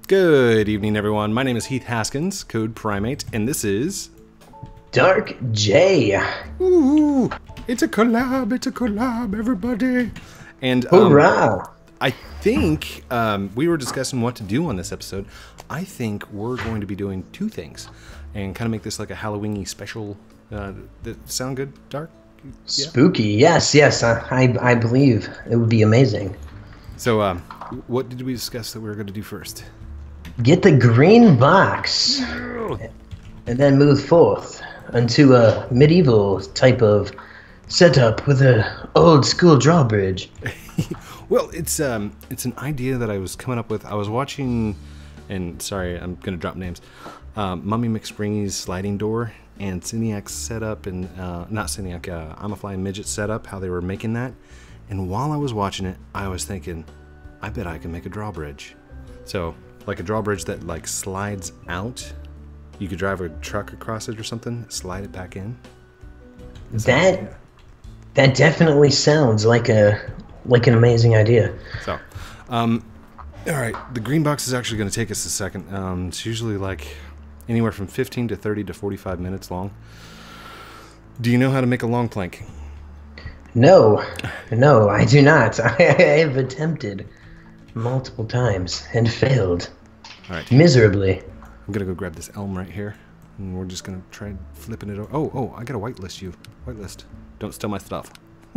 Good evening, everyone. My name is Heath Haskins, Code Primate, and this is... Dark J. Ooh, it's a collab, everybody. And Hoorah! I think we were discussing what to do on this episode. I think we're going to be doing two things and kind of make this like a Halloween-y special. That sound good, Dark? Yeah? Spooky, yes. I believe it would be amazing. So, what did we discuss that we were going to do first? Get the green box, and then move forth into a medieval type of setup with a old school drawbridge. Well, it's an idea that I was coming up with. I was watching, and sorry, I'm going to drop names. Mummy McSpringy's sliding door and Cyniac's setup, and not Cyniac, I'm a Flying Midget setup, how they were making that. And while I was watching it, I was thinking, I bet I can make a drawbridge. So, like a drawbridge that like slides out. You could drive a truck across it or something, slide it back in. That definitely sounds like an amazing idea. So, all right, the green box is actually going to take us a second. It's usually like anywhere from 15 to 30 to 45 minutes long. Do you know how to make a long plank? No, I do not. I have attempted multiple times and failed. All right. Miserably. I'm going to go grab this elm right here, and we're just going to try flipping it over. Oh, I got to whitelist you. Whitelist. Don't steal my stuff.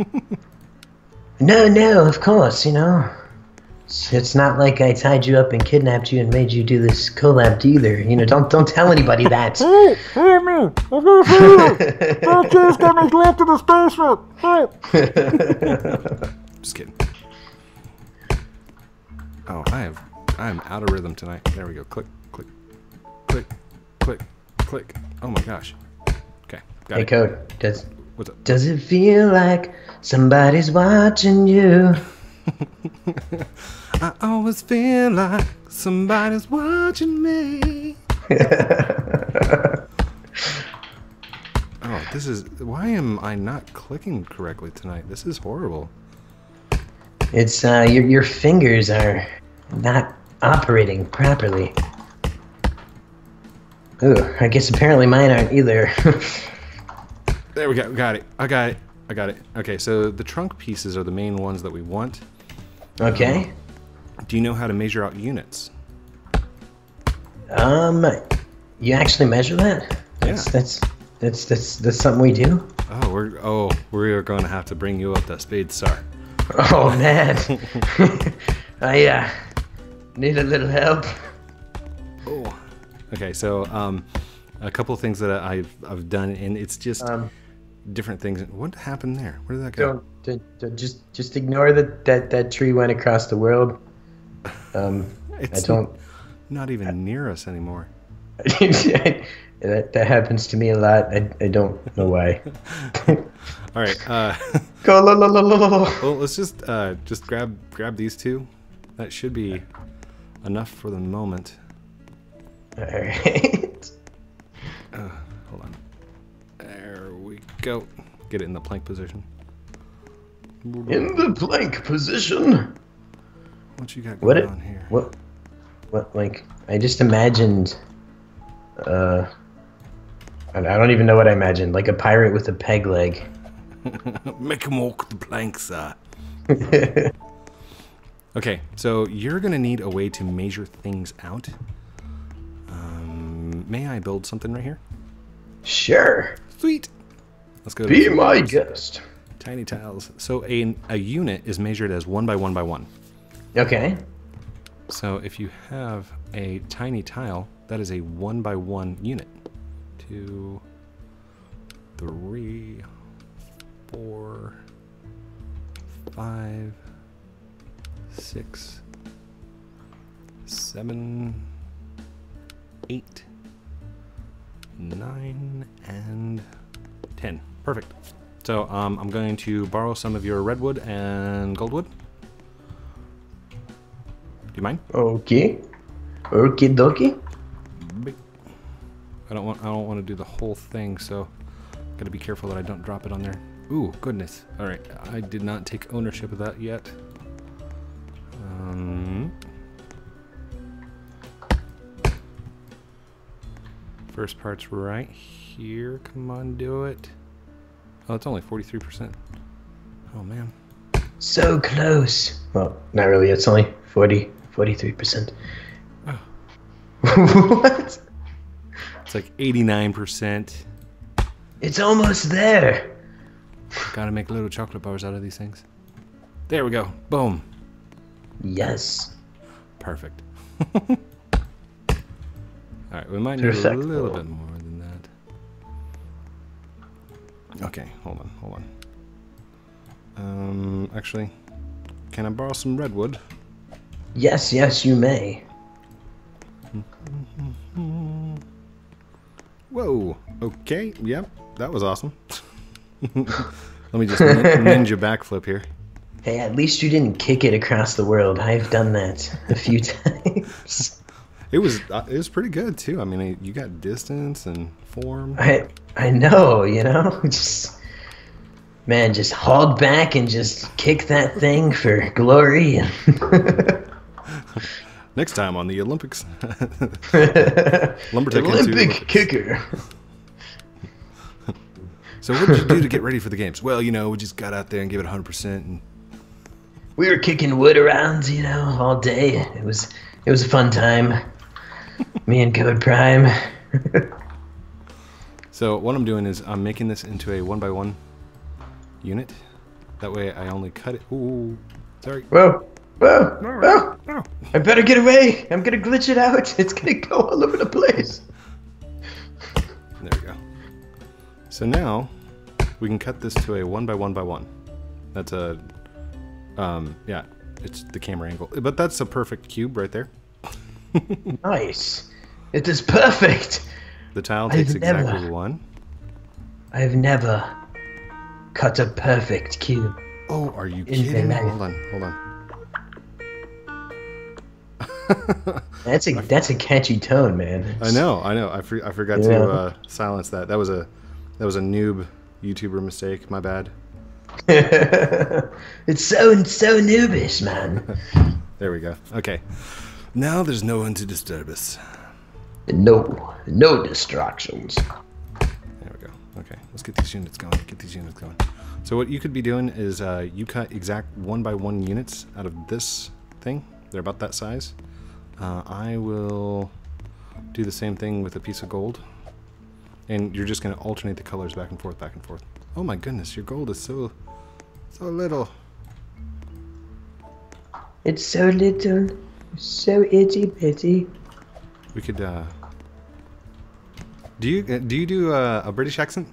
No, of course, It's not like I tied you up and kidnapped you and made you do this collab either. Don't tell anybody that. Hey, me! I'm gonna see you! That kid's got me left in the basement! Hey! Just kidding. Oh, I'm out of rhythm tonight. There we go. Click, click, click, click, click. Oh my gosh. Okay, got Hey, it. Code, What's up? does it feel like somebody's watching you? I always feel like somebody's watching me. Oh, this is... Why am I not clicking correctly tonight? This is horrible. It's, your fingers are not operating properly. Ooh, I guess apparently mine aren't either. There we go. Got it. I got it. Okay, so the trunk pieces are the main ones that we want. Okay. Do you know how to measure out units? You actually measure that? That's something we do? We are going to have to bring you up to speed, sir. Oh, man. I, need a little help. Oh. Okay, so, a couple of things that I've done, and it's just different things. What happened there? Where did that go? Don't just ignore that tree went across the world. It's I don't... not even near us anymore. that happens to me a lot. I don't know why. All right. Go la la la la la. Well, let's just grab these two. That should be enough for the moment. All right. Hold on. There we go. Get it in the plank position. In the plank position. What you got going on here? What? Like, I just imagined. I don't even know what I imagined. Like a pirate with a peg leg. Make him walk the plank, sir. Okay, so you're gonna need a way to measure things out. May I build something right here? Sure. Sweet. Let's go. Be my guest. Tiny tiles. So a unit is measured as 1 by 1 by 1. Okay. So if you have a tiny tile, that is a 1 by 1 unit. 2, 3, 4, 5, 6, 7, 8, 9, and 10. Perfect. So I'm going to borrow some of your redwood and goldwood. Do you mind? Okay. Okie dokie. I don't want to do the whole thing, so gotta be careful that I don't drop it on there. Ooh, goodness. All right, I did not take ownership of that yet. First part's right here. Come on, do it. Oh, it's only 43%. Oh, man. So close. Well, not really. It's only 43%. Oh. What? It's like 89%. It's almost there. Gotta make little chocolate bars out of these things. There we go. Boom. Yes. Perfect. Alright, we might need a little bit more than that. Okay, hold on. Actually, can I borrow some redwood? Yes, you may. Whoa. Okay, yep. That was awesome. Let me just ninja backflip here. Hey, at least you didn't kick it across the world. I've done that a few times. It was pretty good too. I mean, you got distance and form. I know, you know, just hold back and just kick that thing for glory. Next time on the Olympics, Olympic kicker. So what did you do to get ready for the games? Well, you know, we just got out there and gave it 100%. And we were kicking wood around, you know, all day. It was a fun time. Me and Code Prime. So what I'm doing is I'm making this into a 1x1 unit. That way I only cut it. Ooh, sorry. Whoa. I better get away. I'm gonna glitch it out. It's gonna go all over the place. There we go. So now we can cut this to a 1x1x1. That's a, yeah, it's the camera angle. But that's a perfect cube right there. Nice. It is perfect. The tile takes exactly one. I've never cut a perfect cube. Oh, are you kidding me? Hold on. That's a catchy tone, man. I know. I forgot to silence that. That was a noob YouTuber mistake. My bad. It's so noobish, man. There we go. Okay. Now there's no one to disturb us. No distractions. There we go. Okay, let's get these units going. So what you could be doing is you cut exact 1x1 units out of this thing. They're about that size. I will do the same thing with a piece of gold. And you're just going to alternate the colors back and forth. Oh my goodness, your gold is so little. It's so little. So itty bitty. We could, do you do a British accent?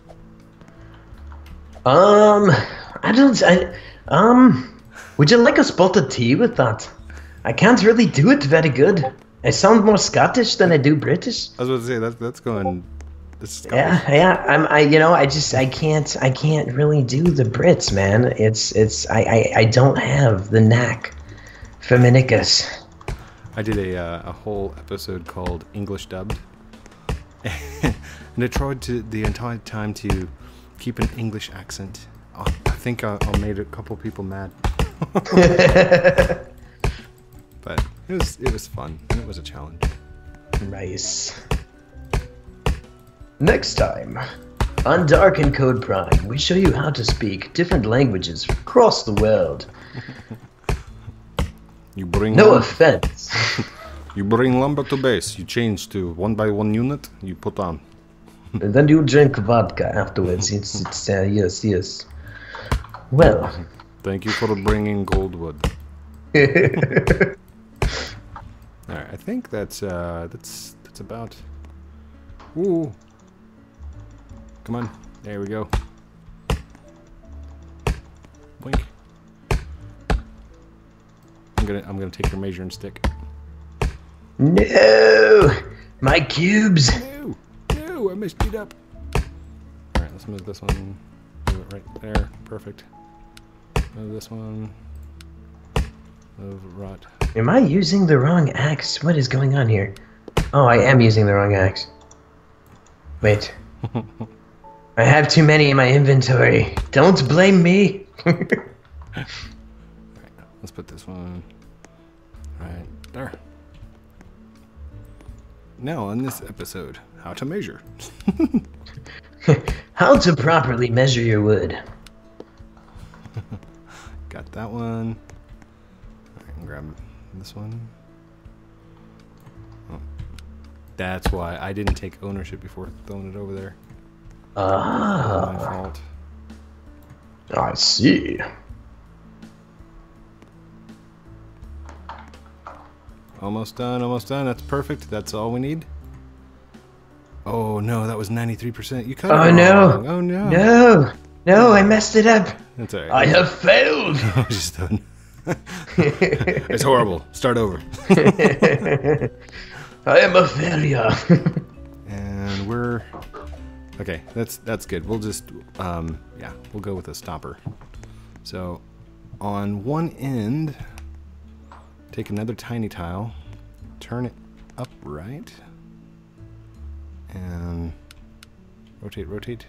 Would you like a spot of tea with that? I can't really do it very good. I sound more Scottish than I do British. I was about to say that's going. Yeah. I can't really do the Brits, man. I don't have the knack for Minicus. I did a whole episode called English Dubbed, and I tried the entire time to keep an English accent. I think I made a couple people mad, but it was fun and it was a challenge. Nice. Next time on Dark and Code Prime, we show you how to speak different languages across the world. You bring no offense. You bring lumber to base. You change to 1x1 unit. You put on. And then you drink vodka afterwards. It's yes. Well. Thank you for bringing Goldwood. All right, I think that's about. Ooh. Come on. There we go. Blink. I'm gonna take your measuring stick. No, my cubes. No, I messed it up. All right, let's move this one. Move it right there. Perfect. Move this one. Move right. Am I using the wrong axe? What is going on here? Oh, I am using the wrong axe. Wait. I have too many in my inventory. Don't blame me. Alright, let's put this one right there. now on this episode, how to measure. How to properly measure your wood. Got that one. I can grab this one. Oh. That's why I didn't take ownership before throwing it over there. My fault. I see. Almost done, almost done. That's perfect. That's all we need. Oh no, that was 93%. You cut it wrong. No. Oh no. No. No, I messed it up. That's alright. I have failed. I was just done. It's horrible. Start over. I am a failure. And we're okay. That's good. We'll just yeah, we'll go with a stopper. So on one end, take another tiny tile, turn it upright, and rotate,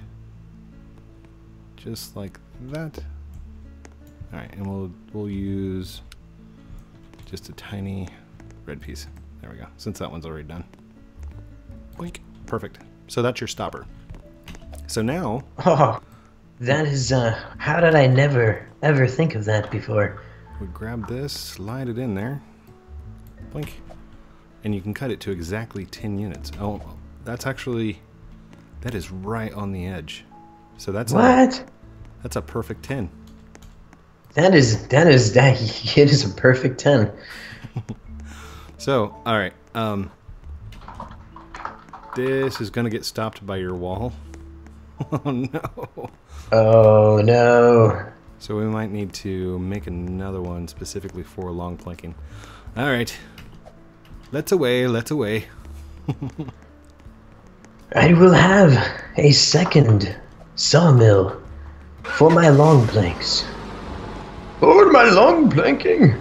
just like that. All right, and we'll use just a tiny red piece. There we go. Since that one's already done. Boink. Perfect. So that's your stopper. So now. Oh, that is. How did I never ever think of that before? We grab this, slide it in there, blink, and you can cut it to exactly 10 units. Oh, that's actually, that is right on the edge. So that's what? That's a perfect 10. That is it is a perfect 10. So, all right, this is gonna get stopped by your wall. Oh no. Oh no. So we might need to make another one specifically for long planking. All right, let's away. I will have a second sawmill for my long planks. For my long planking.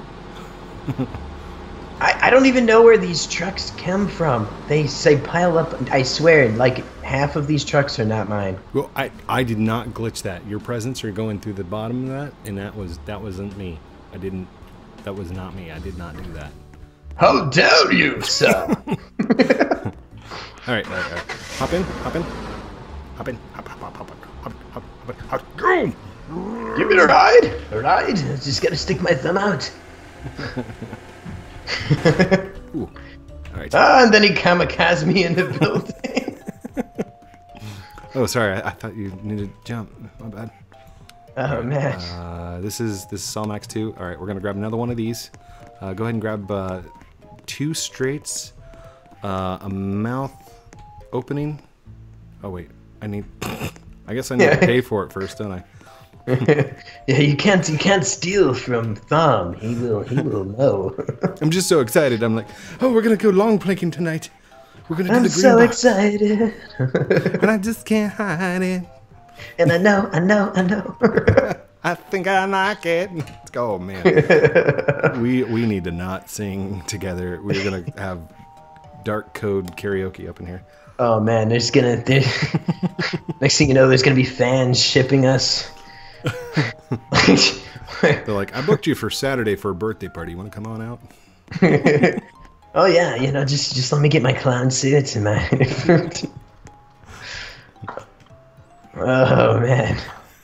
I don't even know where these trucks come from. They say pile up. I swear, like half of these trucks are not mine. Well, I did not glitch that. Your presents are going through the bottom of that, and that wasn't me. That was not me. I did not do that. How dare you, sir? All right. Hop in. Go! Give me a ride. A ride? I just gotta stick my thumb out. Ooh. All right. And then he kamikaze me in the building. Oh, sorry. I thought you needed to jump. My bad. Oh man. This is Sawmax 2. All right, we're gonna grab another one of these. Go ahead and grab 2 straights, a mouth opening. Oh wait, I guess I need to pay for it first, don't I? Yeah, you can't steal from Thumb. He will know. I'm just so excited. I'm like, oh, we're gonna go long planking tonight. We're gonna do I'm the green so box. excited. And I just can't hide it. And I know. I think I like it. Let's go, man. we need to not sing together. We're gonna have dark code karaoke up in here. Oh man, next thing you know, there's gonna be fans shipping us. They're like, I booked you for Saturday for a birthday party. You want to come on out? Oh yeah, just let me get my clown suits and my. Oh man.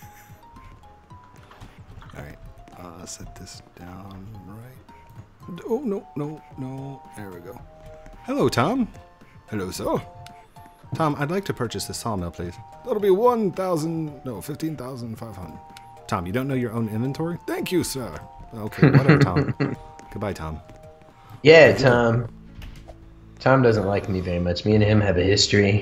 All right, set this down right. Oh no! There we go. Hello, Tom. Hello, sir. Tom, I'd like to purchase the sawmill, please. That'll be 15,500. Tom, you don't know your own inventory? Thank you, sir. Okay, whatever, Tom. Goodbye, Tom. Yeah, Tom. Tom doesn't like me very much. Me and him have a history.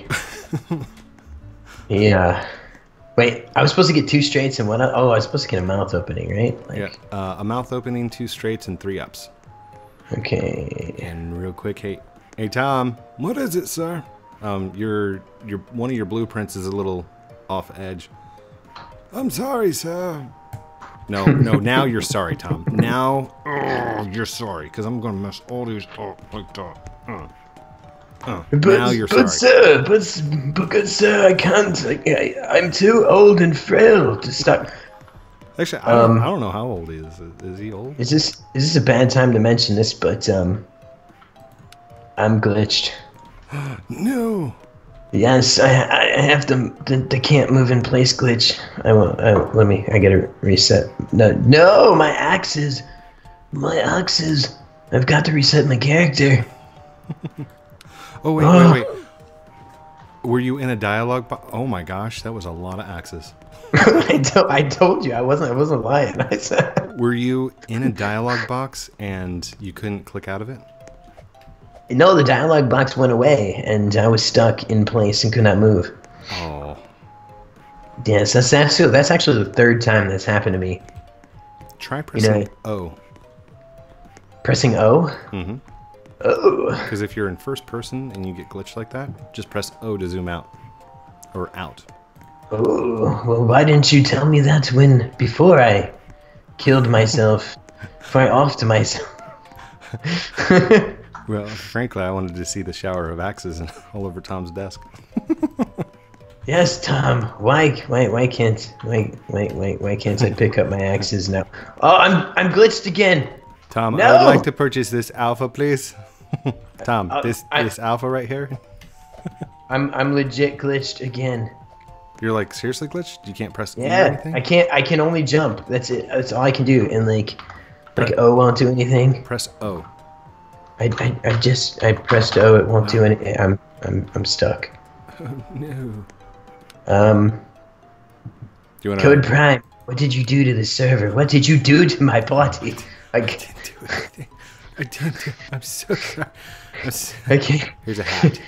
Yeah. Wait, I was supposed to get 2 straights and one up. Oh, I was supposed to get a mouth opening, right? Yeah, a mouth opening, 2 straights, and 3 ups. Okay. And real quick, hey, Tom. What is it, sir? Your one of your blueprints is a little off edge. I'm sorry, sir. No, now you're sorry, Tom. Now you're sorry, because I'm gonna mess all these up like that. Now you're sorry. But good sir, I can't. I'm too old and frail to start. Actually, I don't know how old he is. Is he old? Is this a bad time to mention this? But I'm glitched. No. Yes, I have the can't move in place glitch. I gotta reset. No, my axes. I've got to reset my character. Oh, wait. Were you in a dialogue box? Oh my gosh, that was a lot of axes. I told you I wasn't lying. I said. Were you in a dialogue box and you couldn't click out of it? No, the dialogue box went away, and I was stuck in place and could not move. Oh. Yes, that's actually the third time that's happened to me. Try pressing O. Pressing O? Mm-hmm. Oh. Because if you're in first person and you get glitched like that, just press O to zoom out. Or out. Oh, well, why didn't you tell me that before I killed myself? Before I offed myself? Well, frankly, I wanted to see the shower of axes all over Tom's desk. Yes, Tom. Why can't I pick up my axes now? Oh, I'm glitched again. Tom, No! I would like to purchase this alpha, please. Tom, this alpha right here. I'm legit glitched again. You're like seriously glitched? You can't press E or Yeah, anything? I can only jump. That's it. That's all I can do. And like O won't do anything. Press O. I pressed O. It won't do anything. I'm stuck. Oh no. Um. Do you wanna... Code Prime. What did you do to the server? What did you do to my body? I didn't do anything. I didn't do... I'm so sorry. I can't. Here's a hat.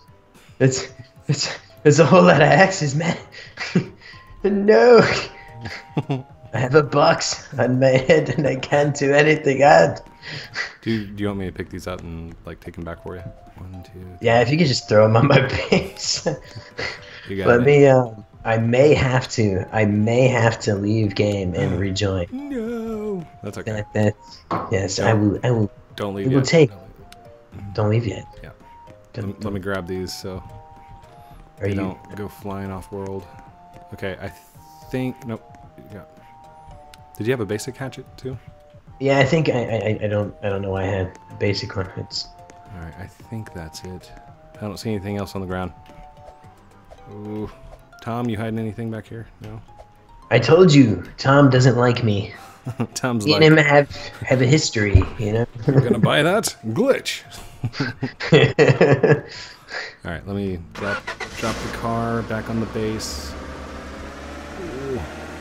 It's a whole lot of axes, man. No. I have a box on my head and I can't do anything. Do you want me to pick these up and like take them back for you? 1, 2. 3. Yeah, if you could just throw them on my face. You got Let it. me. I may have to leave game and rejoin. No. That's okay. Yes, I will. Don't leave We yet. will take. Don't leave. Don't leave yet. Yeah. Let me grab these so they don't go flying off world. Okay, I think nope. Yeah. Did you have a basic hatchet too? Yeah, I think I don't know why I had a basic one. It's. All right, I think that's it. I don't see anything else on the ground. Ooh, Tom, you hiding anything back here? No. I told you, Tom doesn't like me. Tom's Me like, and him have a history, you know. you're gonna buy that glitch. All right, let me drop the car back on the base. Ooh.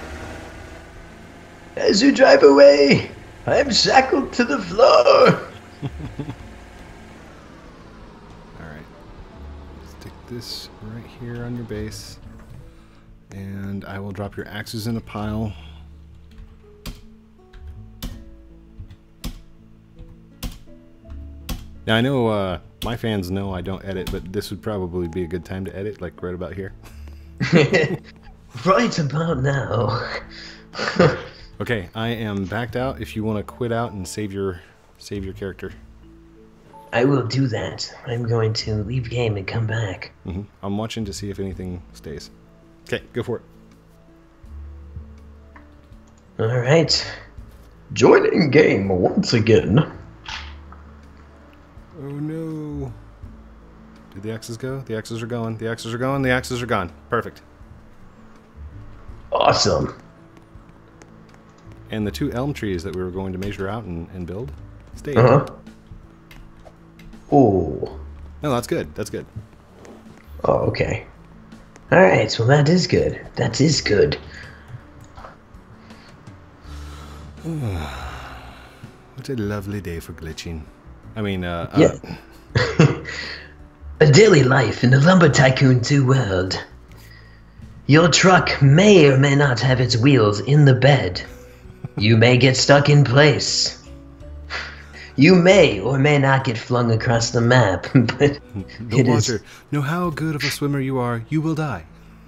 As you drive away, I am shackled to the floor. All right, stick this right here on your base, and I will drop your axes in a pile. Now I know my fans know I don't edit, but this would probably be a good time to edit, like right about here. Right about now. Okay, I am backed out. If you want to quit out and save your character. I will do that. I'm going to leave game and come back. I'm watching to see if anything stays. Okay, go for it. All right. Joining game once again. Oh no. Did the axes go? The axes are going. The axes are going. The axes are gone. Perfect. Awesome. And the 2 elm trees that we were going to measure out and build stayed. Oh. No, that's good. That's good. Oh, okay. All right. Well, that is good. That is good. What a lovely day for glitching. I mean, Yeah. A daily life in the Lumber Tycoon 2 world. Your truck may or may not have its wheels in the bed. You may get stuck in place. You may or may not get flung across the map, but the water. Know how good of a swimmer you are, you will die.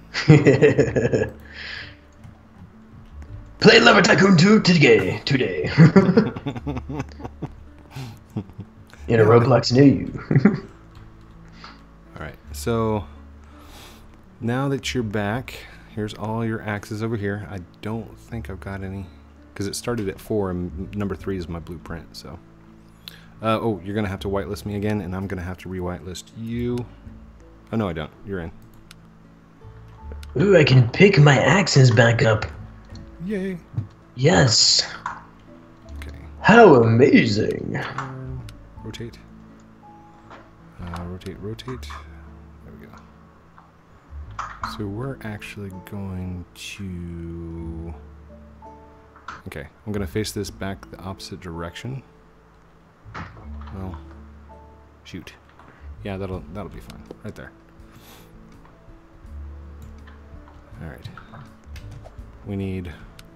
Play Lumber Tycoon 2 today. In a Roblox near you. Alright, so now that you're back, here's all your axes over here. I don't think I've got any, because it started at 4 and number 3 is my blueprint, so. Oh, you're gonna have to whitelist me again, and I'm gonna have to re-whitelist you. Oh no, I don't. You're in. Ooh, I can pick my axes back up. Yay. Yes. Okay. How amazing. Rotate. Rotate, rotate. There we go. So we're actually going to... Okay, I'm going to face this back the opposite direction. Well, shoot. Yeah, that'll be fine. Right there. Alright. We need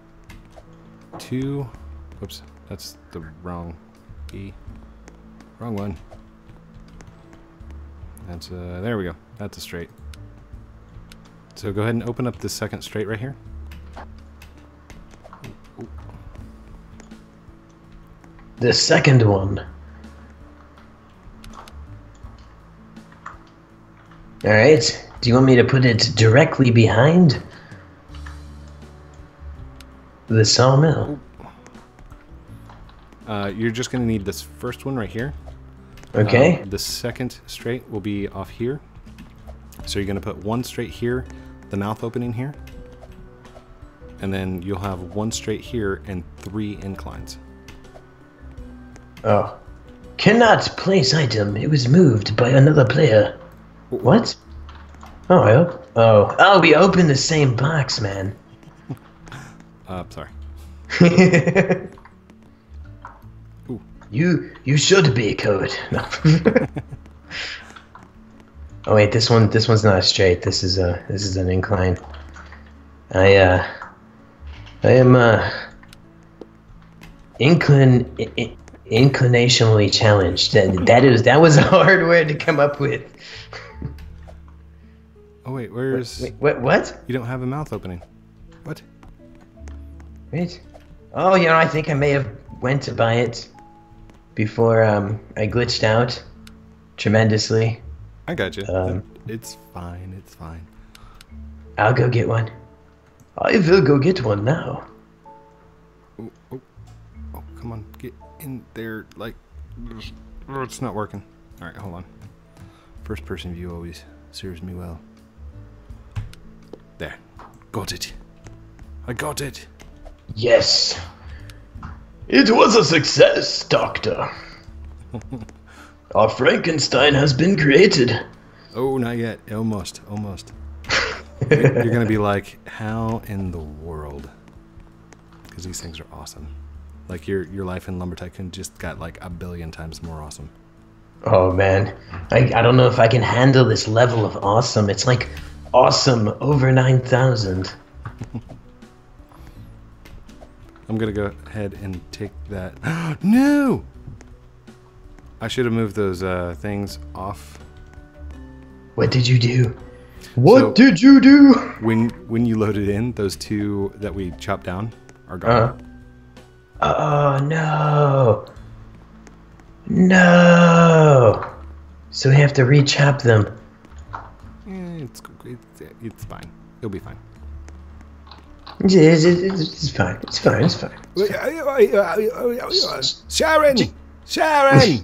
2... Whoops, that's the wrong E. Wrong one. That's there we go. That's a straight. So go ahead and open up the second straight right here. Ooh, ooh. The second one. Alright. Do you want me to put it directly behind the sawmill? You're just going to need this first one right here. Okay. The second straight will be off here. So you're going to put one straight here, the mouth opening here. And then you'll have one straight here and 3 inclines. Oh. Cannot place item. It was moved by another player. What? Oh, I hope. Oh, we opened the same box, man. Sorry. You should be code. No. Oh wait, this one's not straight. This is an incline. I am inclinationally challenged. That was a hard word to come up with. Oh wait, where's... Wait, what? You don't have a mouth opening. What? Wait. Oh, I think I may have went to buy it before I glitched out tremendously. I got you. It's fine, it's fine. I'll go get one. I will go get one now. Oh, come on, get in there, like... Oh, it's not working. Alright, hold on. First person view always serves me well. There. Got it. I got it. Yes. It was a success, Doctor. Our Frankenstein has been created. Oh, not yet. Almost. You're gonna be like, how in the world? Because these things are awesome. Like your life in Lumber Tycoon just got like a billion times more awesome. Oh man, I don't know if I can handle this level of awesome. It's like awesome over 9,000. I'm gonna go ahead and take that. No! I should have moved those things off. What did you do? What did you do? When you loaded in, those 2 that we chopped down are gone. Oh no! No! So we have to re-chop them. It's fine. It'll be fine. It's fine. It's fine. Sharon! Sharon!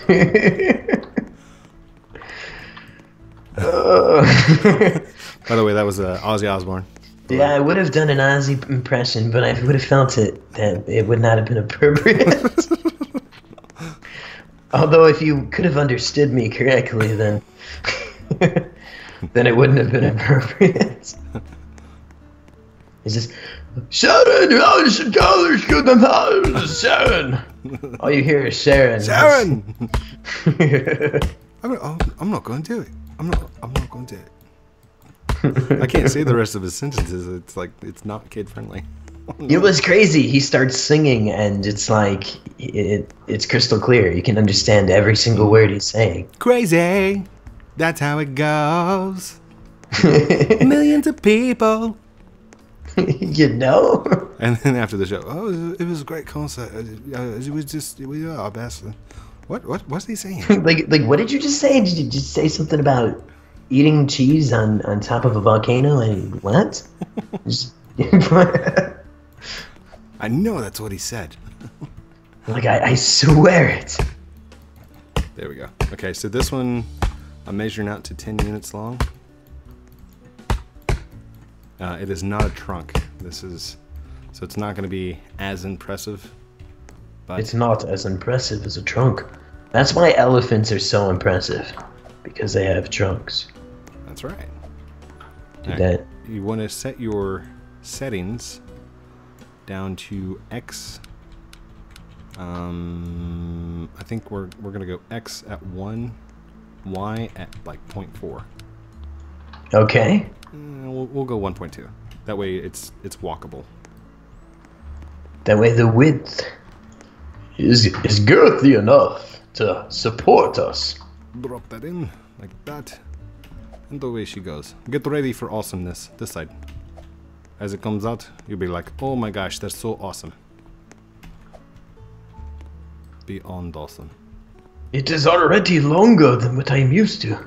By the way, that was Ozzy Osbourne. Yeah, I would have done an Ozzy impression, but I would have felt that it would not have been appropriate. Although if you could have understood me correctly, then it wouldn't have been appropriate. It's just, Sharon, you should go to the house, Sharon. All you hear is Sharon. Sharon! I'm not going to do it. I'm not going to do it. I can't say the rest of his sentences. It's like, it's not kid friendly. Oh, no. It was crazy. He starts singing and it's like, it's crystal clear. You can understand every single word he's saying. Crazy. That's how it goes. Millions of people. You know? And then after the show, it was a great concert. It was our best. What's he saying? like what did you just say? Did you just say something about eating cheese on top of a volcano? And what? I know that's what he said. Like I swear it. There we go. Okay, so this one I'm measuring out to 10 units long. It is not a trunk. This is, so it's not going to be as impressive. But It's not as impressive as a trunk. That's why elephants are so impressive. Because they have trunks. that's right. Do Alright, that. you want to set your settings down to X. I think we're gonna go X at 1, Y at like 0.4. Okay. We'll go 1.2. That way it's walkable. That way the width is girthy enough to support us. Drop that in like that, and away she goes. Get ready for awesomeness. This side. As it comes out, you'll be like, "Oh my gosh, that's so awesome!" Beyond awesome. It is already longer than what I'm used to.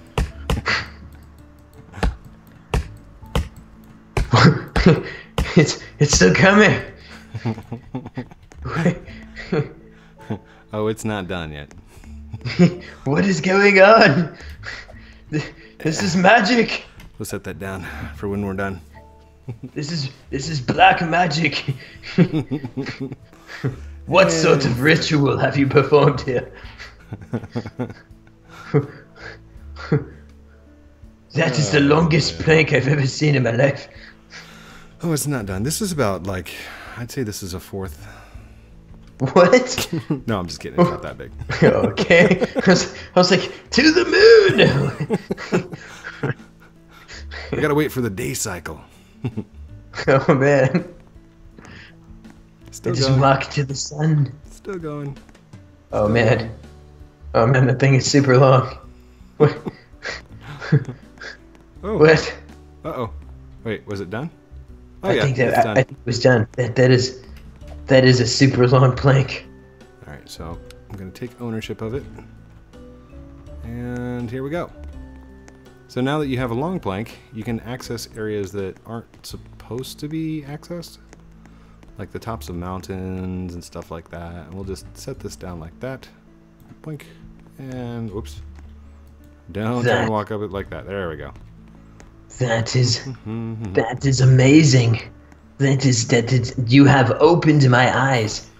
it's still coming. Oh, it's not done yet. What is going on? This is magic. We'll set that down for when we're done. This is black magic. What sort of ritual have you performed here? That is the longest plank I've ever seen in my life. Oh, it's not done. This is about like, I'd say this is a fourth. What? No, I'm just kidding. It's not that big. Okay. I was like, to the moon! We gotta wait for the day cycle. Oh man. Still I just going. walked to the sun. Still going. Oh man. Oh man, that thing is super long. What? Oh. What? Uh-oh. Wait, was it done? Oh I yeah, think it's that done. I think it was done. That is a super long plank. Alright, so I'm going to take ownership of it. And here we go. So now that you have a long plank, you can access areas that aren't supposed to be accessed. Like the tops of mountains and stuff like that. And we'll just set this down like that. Blink. And whoops. Don't try and walk up it like that. There we go. That is amazing. That is you have opened my eyes.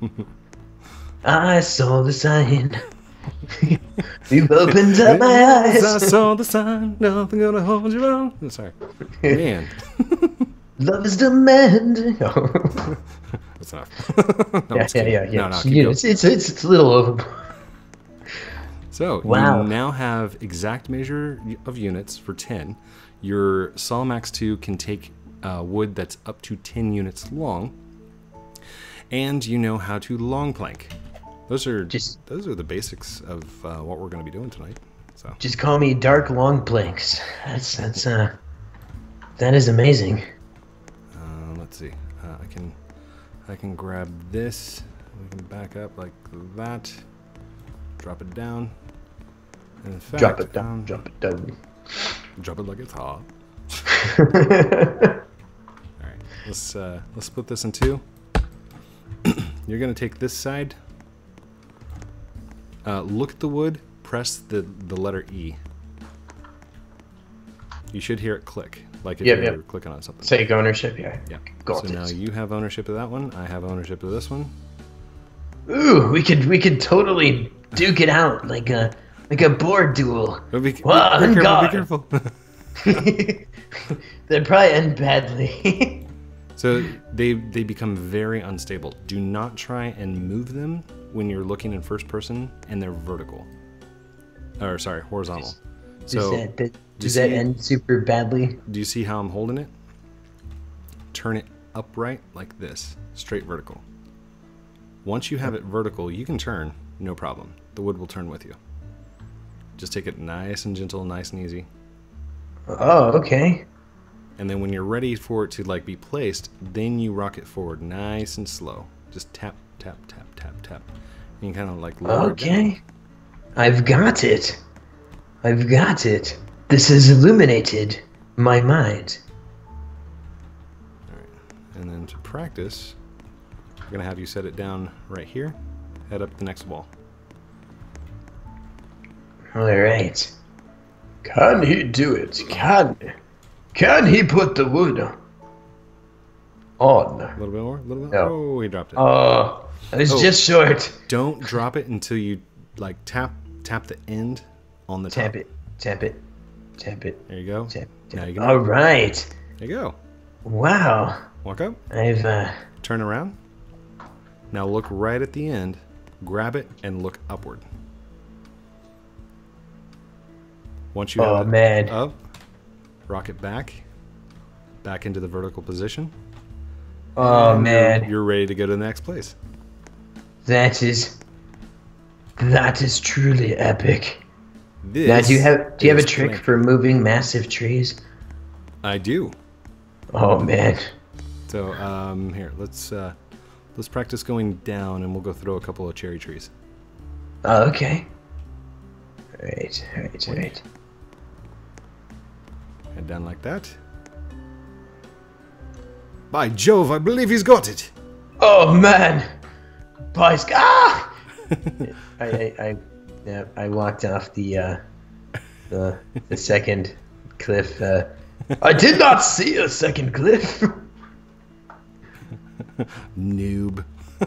I saw the sign. You've opened up my eyes. I saw the sign, nothing gonna hold you wrong. Oh, sorry. Man. Love is demanding. That's enough. No, I'm just kidding. Yeah. No, keep You know, going. it's a little over. So, Wow. you now have exact measure of units for 10. Your Sawmax 2 can take wood that's up to 10 units long. And you know how to long plank. Those are the basics of what we're going to be doing tonight. So Just call me Dark Long Planks. That is amazing. let's see. I can grab this. We can back up like that. Drop it down. And in fact, Drop it down. Drop it down. Drop it like it's hot. All right, let's split this in two. You're gonna take this side. Look at the wood. Press the letter E. You should hear it click, like if you're clicking on something. Take ownership, yeah. Yeah. Got So it. now you have ownership of that one. I have ownership of this one. Ooh, we could totally duke it out like a board duel. Oh, be Well, careful. God. They'd probably end badly. So they become very unstable. Do not try and move them when you're looking in first person and they're vertical. Or sorry, horizontal. So Does that end super badly? do you see how I'm holding it? Turn it upright like this, straight vertical. Once you have it vertical, you can turn, no problem. The wood will turn with you. Just take it nice and gentle, nice and easy. Oh, okay. And then when you're ready for it to like be placed, then you rock it forward nice and slow. Just tap, tap, tap, tap, tap. And you kind of like lower it down. Okay. I've got it. I've got it. This has illuminated my mind. And then to practice, we're going to have you set it down right here. Head up the next wall. Alright. Can he do it? Can he put the wood on? A little bit more. A little bit. No. Oh, he dropped it. Oh, it was Oh. just short. Don't drop it until you like tap the end on the top. Tap it, tap it, tap it, There you go. tap, Now tap. you can. Alright. There you go. Wow. Walk up. I've, Turn around. Now look right at the end. Grab it and look upward. Once you Oh, have it man. up, rock it back into the vertical position. oh, and man. You're ready to go to the next place. That is truly epic. This Now, do you have a is trick plank. for moving massive trees? I do. Oh, man. So here, let's practice going down, and we'll go throw a couple of cherry trees. Oh, okay. Alright. Head down like that. By Jove, I believe he's got it. Oh, man. Boys, ah! I walked off the second cliff. I did not see a second cliff. Noob.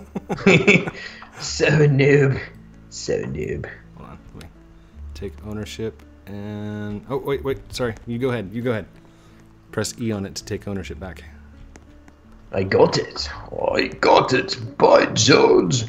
So noob. Hold on, let me take ownership and oh wait, sorry. You go ahead. Press E on it to take ownership back. I got it. By George.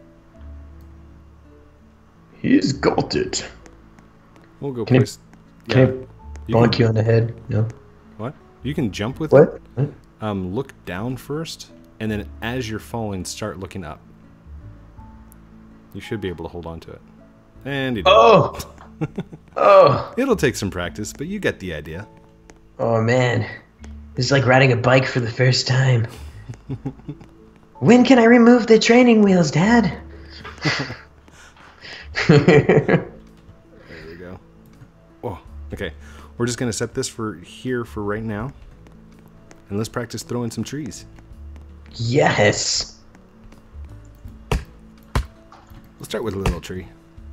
He's got it. We'll go Can place. Can I you bonk can, you on the head? No. what? You can jump with What? it. Look down first, and then as you're falling, start looking up. You should be able to hold on to it. And you did. Oh. Oh. It'll take some practice, but you get the idea. Oh man. This is like riding a bike for the first time. When can I remove the training wheels, Dad? There we go. Oh, okay. We're just gonna set this for right now, and let's practice throwing some trees. Yes. Let's start with a little tree.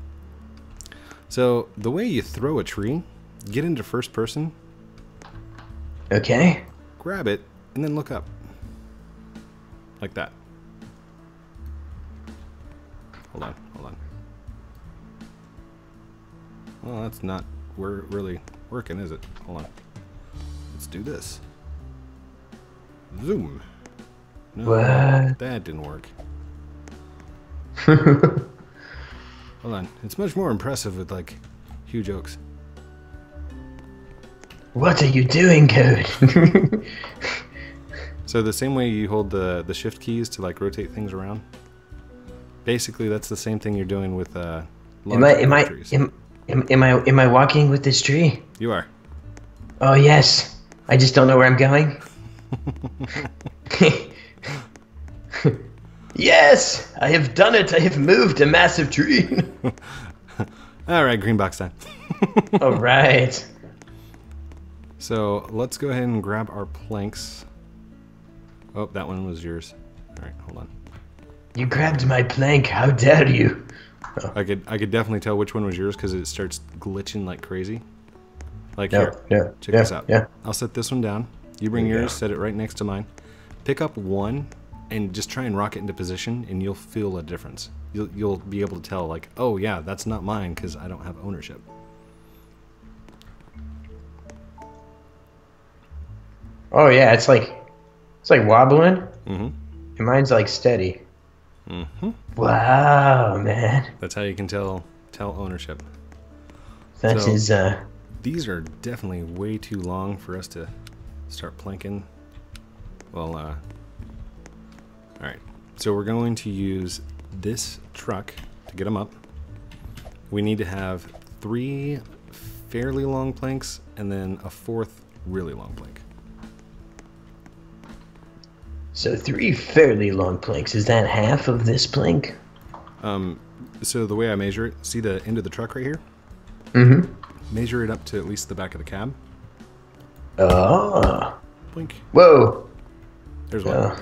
So the way you throw a tree, get into first person, Okay. grab it, and then look up. Like that. Hold on. Well, that's not really working, is it? Hold on. Let's do this. Zoom. No, What? that didn't work. Hold on. It's much more impressive with, like, huge oaks. What are you doing, Code? So the same way you hold the shift keys to, like, rotate things around, basically that's the same thing you're doing with large trees. Am I walking with this tree? You are. Oh yes. I just don't know where I'm going. Yes, I have done it. I have moved a massive tree. All right, green box time. All right. So let's go ahead and grab our planks. Oh, that one was yours. All right, hold on. You grabbed my plank. How dare you? I could definitely tell which one was yours because it starts glitching like crazy. Like No, here, no, check yeah, this out. yeah. I'll set this one down. You bring There you yours, go. set it right next to mine. Pick up one and just try and rock it into position, and you'll feel a difference. You'll be able to tell, like, oh yeah, that's not mine because I don't have ownership. Oh yeah, it's like wobbling, Mm-hmm. and mine's like steady. Mm-hmm. Wow, man, That's how you can tell ownership. that So- is These are definitely way too long for us to start planking. Well, all right. So we're going to use this truck to get them up. We need to have 3 fairly long planks and then a 4th really long plank. So 3 fairly long planks. Is that half of this plank? So the way I measure it, see the end of the truck right here? Mm-hmm. Measure it up to at least the back of the cab. Oh. Blink. Whoa. There's one. Oh.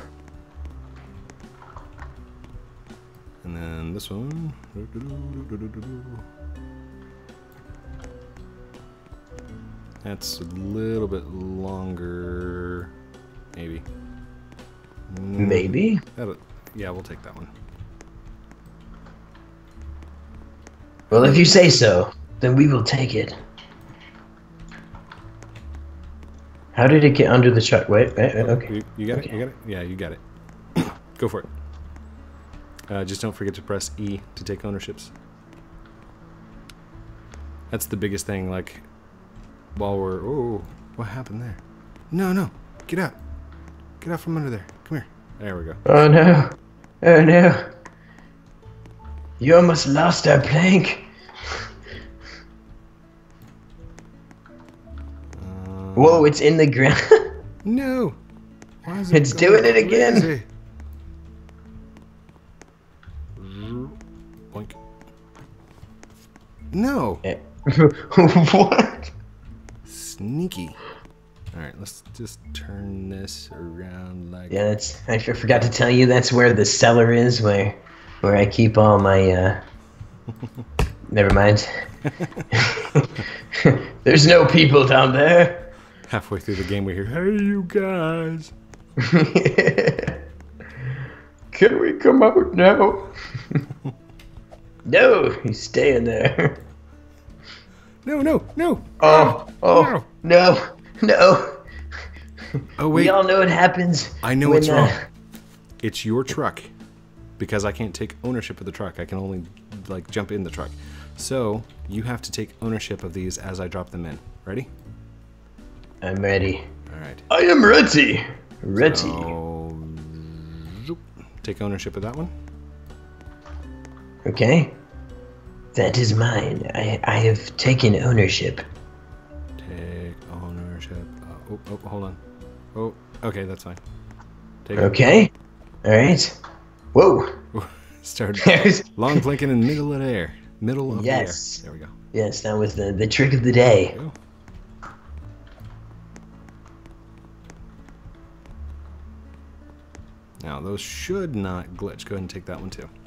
And then this one. That's a little bit longer. Maybe. Maybe. Yeah, we'll take that one. Well, if you say so, then we will take it. How did it get under the truck? Wait, okay. You got it? You got it? Yeah, you got it. Go for it. Just don't forget to press E to take ownerships. That's the biggest thing, like, while we're... Oh, what happened there? No, no. Get out. Get out from under there. Come here. There we go. Oh, no. Oh, no. You almost lost our plank. Whoa, it's in the ground. No. Why is It's going doing it again. crazy? Boink. No. What? Sneaky. Alright, let's just turn this around like... Yeah, that's. I forgot to tell you that's where the cellar is, where I keep all my. Never mind. There's no people down there. Halfway through the game we hear, "Hey, you guys." Can we come out now? No, he's staying there. No, no, no. Oh, no, no. Oh, wait. We all know what happens. I know when, what's wrong. It's your truck. Because I can't take ownership of the truck. I can only, like, jump in the truck. So, you have to take ownership of these as I drop them in. Ready? I'm ready. Alright. I am ready. Ready. So, zoop. Take ownership of that one. Okay. That is mine. I have taken ownership. Take ownership. Oh, hold on. Oh, okay, that's fine. Take Okay. Alright. Whoa. Start long blinking in the middle of the air. Middle of Yes. the air. There we go. Yes, that was the trick of the day. There we go. Now, those should not glitch. Go ahead and take that one too.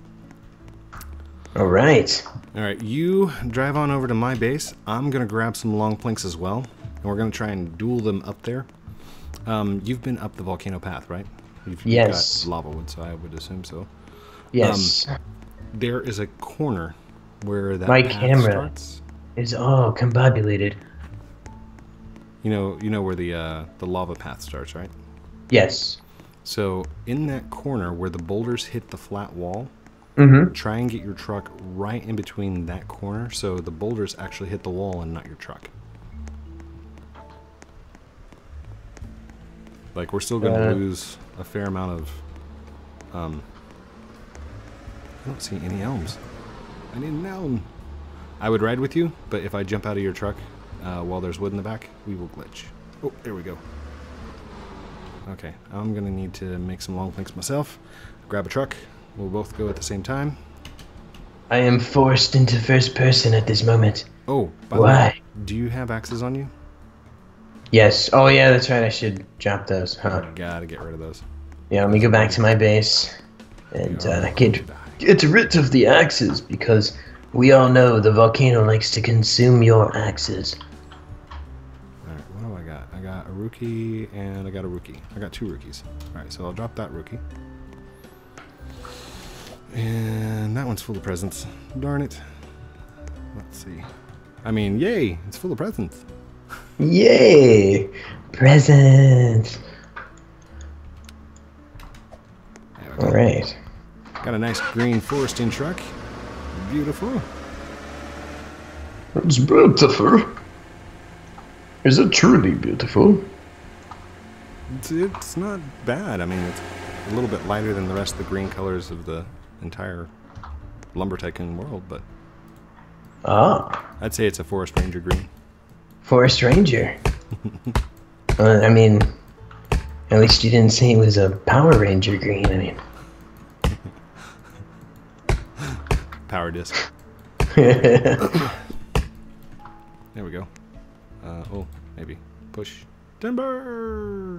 Alright. Alright, you drive on over to my base. I'm going to grab some long planks as well. And we're going to try and duel them up there. You've been up the volcano path, right? You've Yes. got lava wood, so I would assume so. Yes. There is a corner where that My path camera starts. is all combobulated. You know where the lava path starts, right? Yes. So in that corner where the boulders hit the flat wall, Mm-hmm. try and get your truck right in between that corner so the boulders actually hit the wall and not your truck. Like, we're still going to lose a fair amount of... I don't see any elms. I need an elm. I would ride with you, but if I jump out of your truck while there's wood in the back, we will glitch. Oh, there we go. Okay, I'm going to need to make some long planks myself. Grab a truck. We'll both go at the same time. I am forced into first person at this moment. Oh, by the way, Why? do you have axes on you? Yes. Oh, yeah, that's right. I should drop those, huh? Gotta get rid of those. Yeah, let me go back to my base and get rid of the axes, because we all know the volcano likes to consume your axes. Alright, what do I got? I got a rookie and I got a rookie. I got 2 rookies. Alright, so I'll drop that rookie. And that one's full of presents. Darn it. Let's see. I mean, yay! It's full of presents. Yay! Present! There we go. Alright. Got a nice green foresting truck. Beautiful. It's beautiful. Is it truly beautiful? It's not bad. I mean, it's a little bit lighter than the rest of the green colors of the entire Lumber Tycoon world, but Ah. I'd say it's a Forest Ranger green. Forest Ranger. I mean, at least you didn't say it was a Power Ranger green. I mean. Power disc. There we go. Oh, maybe. Push. Timber!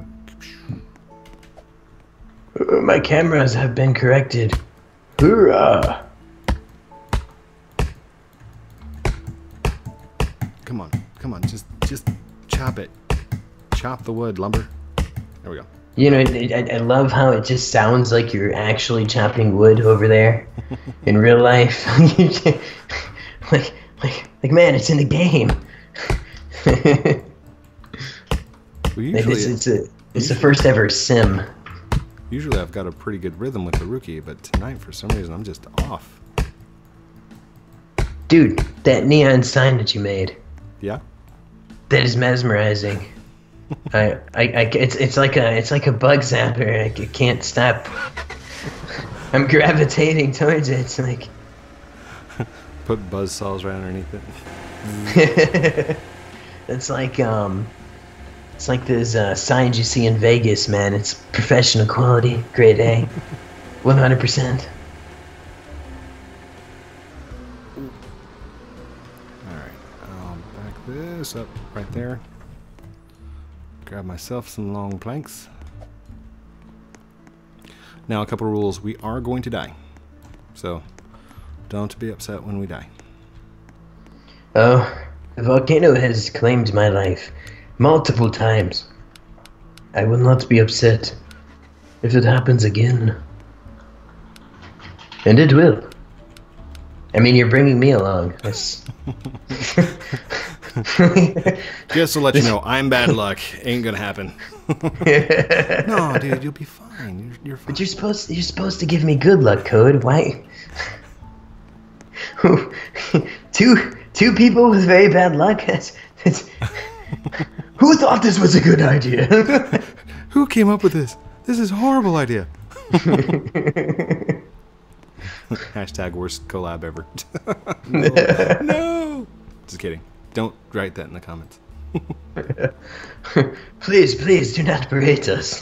My cameras have been corrected. Hoorah! Come on, just Just chop it. Chop the wood, lumber. There we go. You know, I love how it just sounds like you're actually chopping wood over there in real life. like, man, it's in the game. Well, usually, it's the first ever sim. Usually I've got a pretty good rhythm with the Rookie, but tonight for some reason I'm just off. Dude, that neon sign that you made, Yeah? that is mesmerizing. It's like a bug zapper. I can't stop. I'm gravitating towards it. It's like Put buzzsaws right underneath it. it's like those signs you see in Vegas, man. It's professional quality, grade A, 100%. Alright, I'll back this up right there. Grab myself some long planks. Now, a couple rules. We are going to die. So, don't be upset when we die. Oh, the volcano has claimed my life multiple times. I will not be upset if it happens again. And it will. I mean, you're bringing me along. That's... Just to let you know, I'm bad luck. Ain't gonna happen. No, dude, you'll be fine. You're fine. But you're supposed to give me good luck, Code. Why? Two people with very bad luck. Who thought this was a good idea? Who came up with this? This is a horrible idea. Hashtag worst collab ever. No. No. Just kidding. Don't write that in the comments. Please, do not berate us.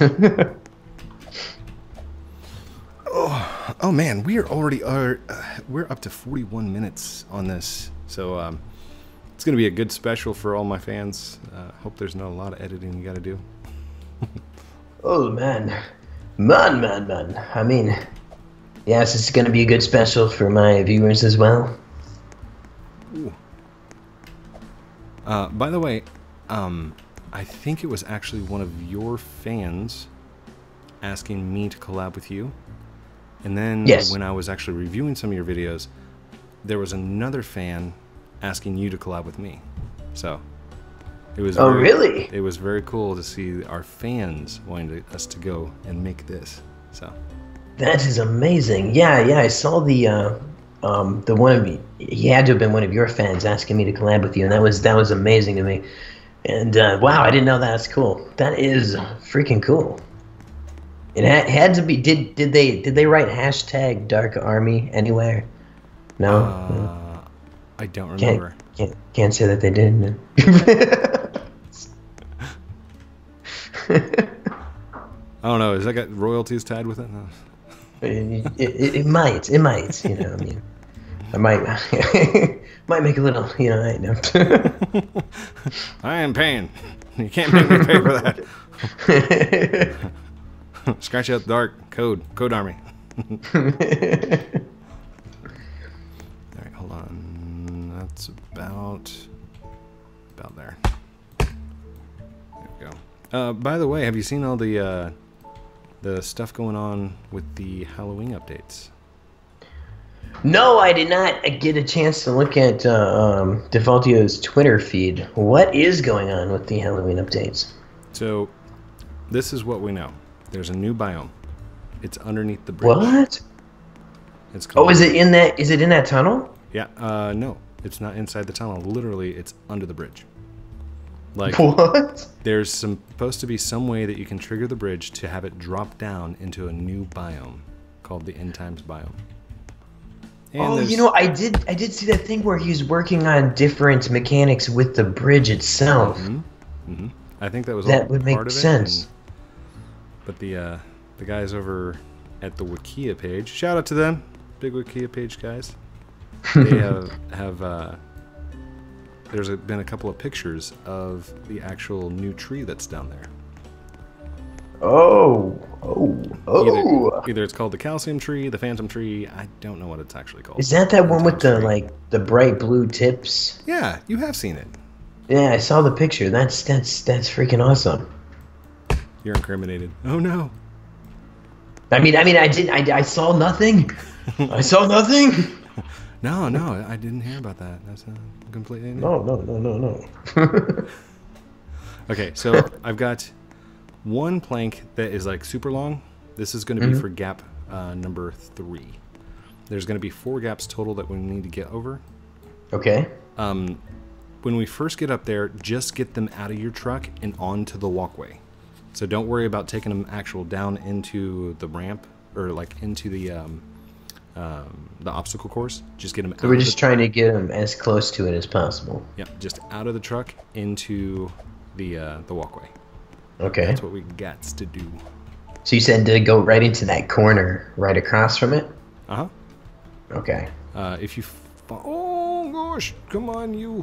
Oh man, we are already we're up to 41 minutes on this, so it's gonna be a good special for all my fans. Hope there's not a lot of editing you got to do. Oh man. I mean, yes, it's gonna be a good special for my viewers as well. Ooh. By the way, I think it was actually one of your fans asking me to collab with you. And then yes, when I was actually reviewing some of your videos, there was another fan asking you to collab with me. So it was really? It was very cool to see our fans wanting us to go and make this. So that is amazing. Yeah, I saw the one of you. He had to have been one of your fans asking me to collab with you, and that was amazing to me. And wow, I didn't know that. That's cool. That is freaking cool. It had to be. Did they write hashtag Dark Army anywhere? No. I don't remember. Can't say that they did. No. I don't know. Has that got royalties tied with it? No. It might. You know. I mean, I might make a little. You know. I know. I am paying. You can't make me pay for that. Scratch out Dark Code Army. Alright, hold on. That's about there. There we go. By the way, have you seen all the stuff going on with the Halloween updates? No, I did not get a chance to look at Defaultio's Twitter feed. What is going on with the Halloween updates? So, this is what we know. There's a new biome. It's underneath the bridge. What? It's called, oh, is it in that tunnel? Yeah. No, it's not inside the tunnel. Literally, it's under the bridge. Like what? There's supposed to be some way that you can trigger the bridge to have it drop down into a new biome called the End Times biome. And oh, you know, I did see that thing where he's working on different mechanics with the bridge itself. Mm-hmm. Mm-hmm. I think that was that all would part make of sense. It. But the guys over at the Wikia page, shout out to them, big Wikia page guys. They have there's been a couple of pictures of the actual new tree that's down there. Oh. Either it's called the calcium tree, the phantom tree. I don't know what it's actually called. Is that one with the bright blue tips? Yeah, you have seen it. Yeah, I saw the picture. That's freaking awesome. You're incriminated. Oh no. I saw nothing. I saw nothing. No, no, I didn't hear about that. That's completely new. No. Okay, so I've got one plank that is like super long. This is going to be for gap number 3. There's going to be 4 gaps total that we need to get over. Okay. When we first get up there, just get them out of your truck and onto the walkway. So don't worry about taking them actual down into the ramp or like into the obstacle course. Just get them. So we're just trying to get them as close to it as possible. Yeah, just out of the truck into the walkway. Okay. That's what we got to do. So you said to go right into that corner right across from it? Uh-huh. Okay. If you... Oh, gosh. Come on, you.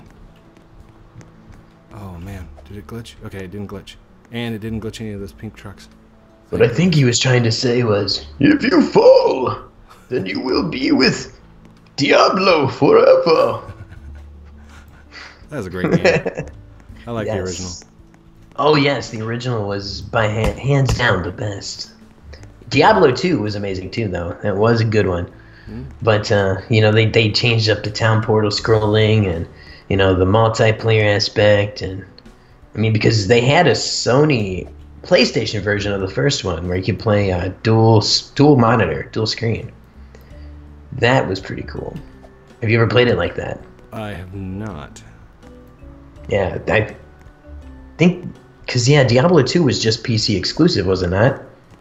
Oh, man. Did it glitch? Okay, it didn't glitch. And it didn't glitch any of those pink trucks. What I think he was trying to say was, if you fall, then you will be with Diablo forever. That was a great game. I like the original. Oh, yes. The original was by hands down the best. Diablo 2 was amazing, too, though. That was a good one. But, they changed up the town portal scrolling and, the multiplayer aspect. And I mean, because they had a Sony PlayStation version of the first one where you could play dual monitor, dual screen. That was pretty cool. Have you ever played it like that? I have not. Yeah, I think... Because, Diablo 2 was just PC exclusive, was it not?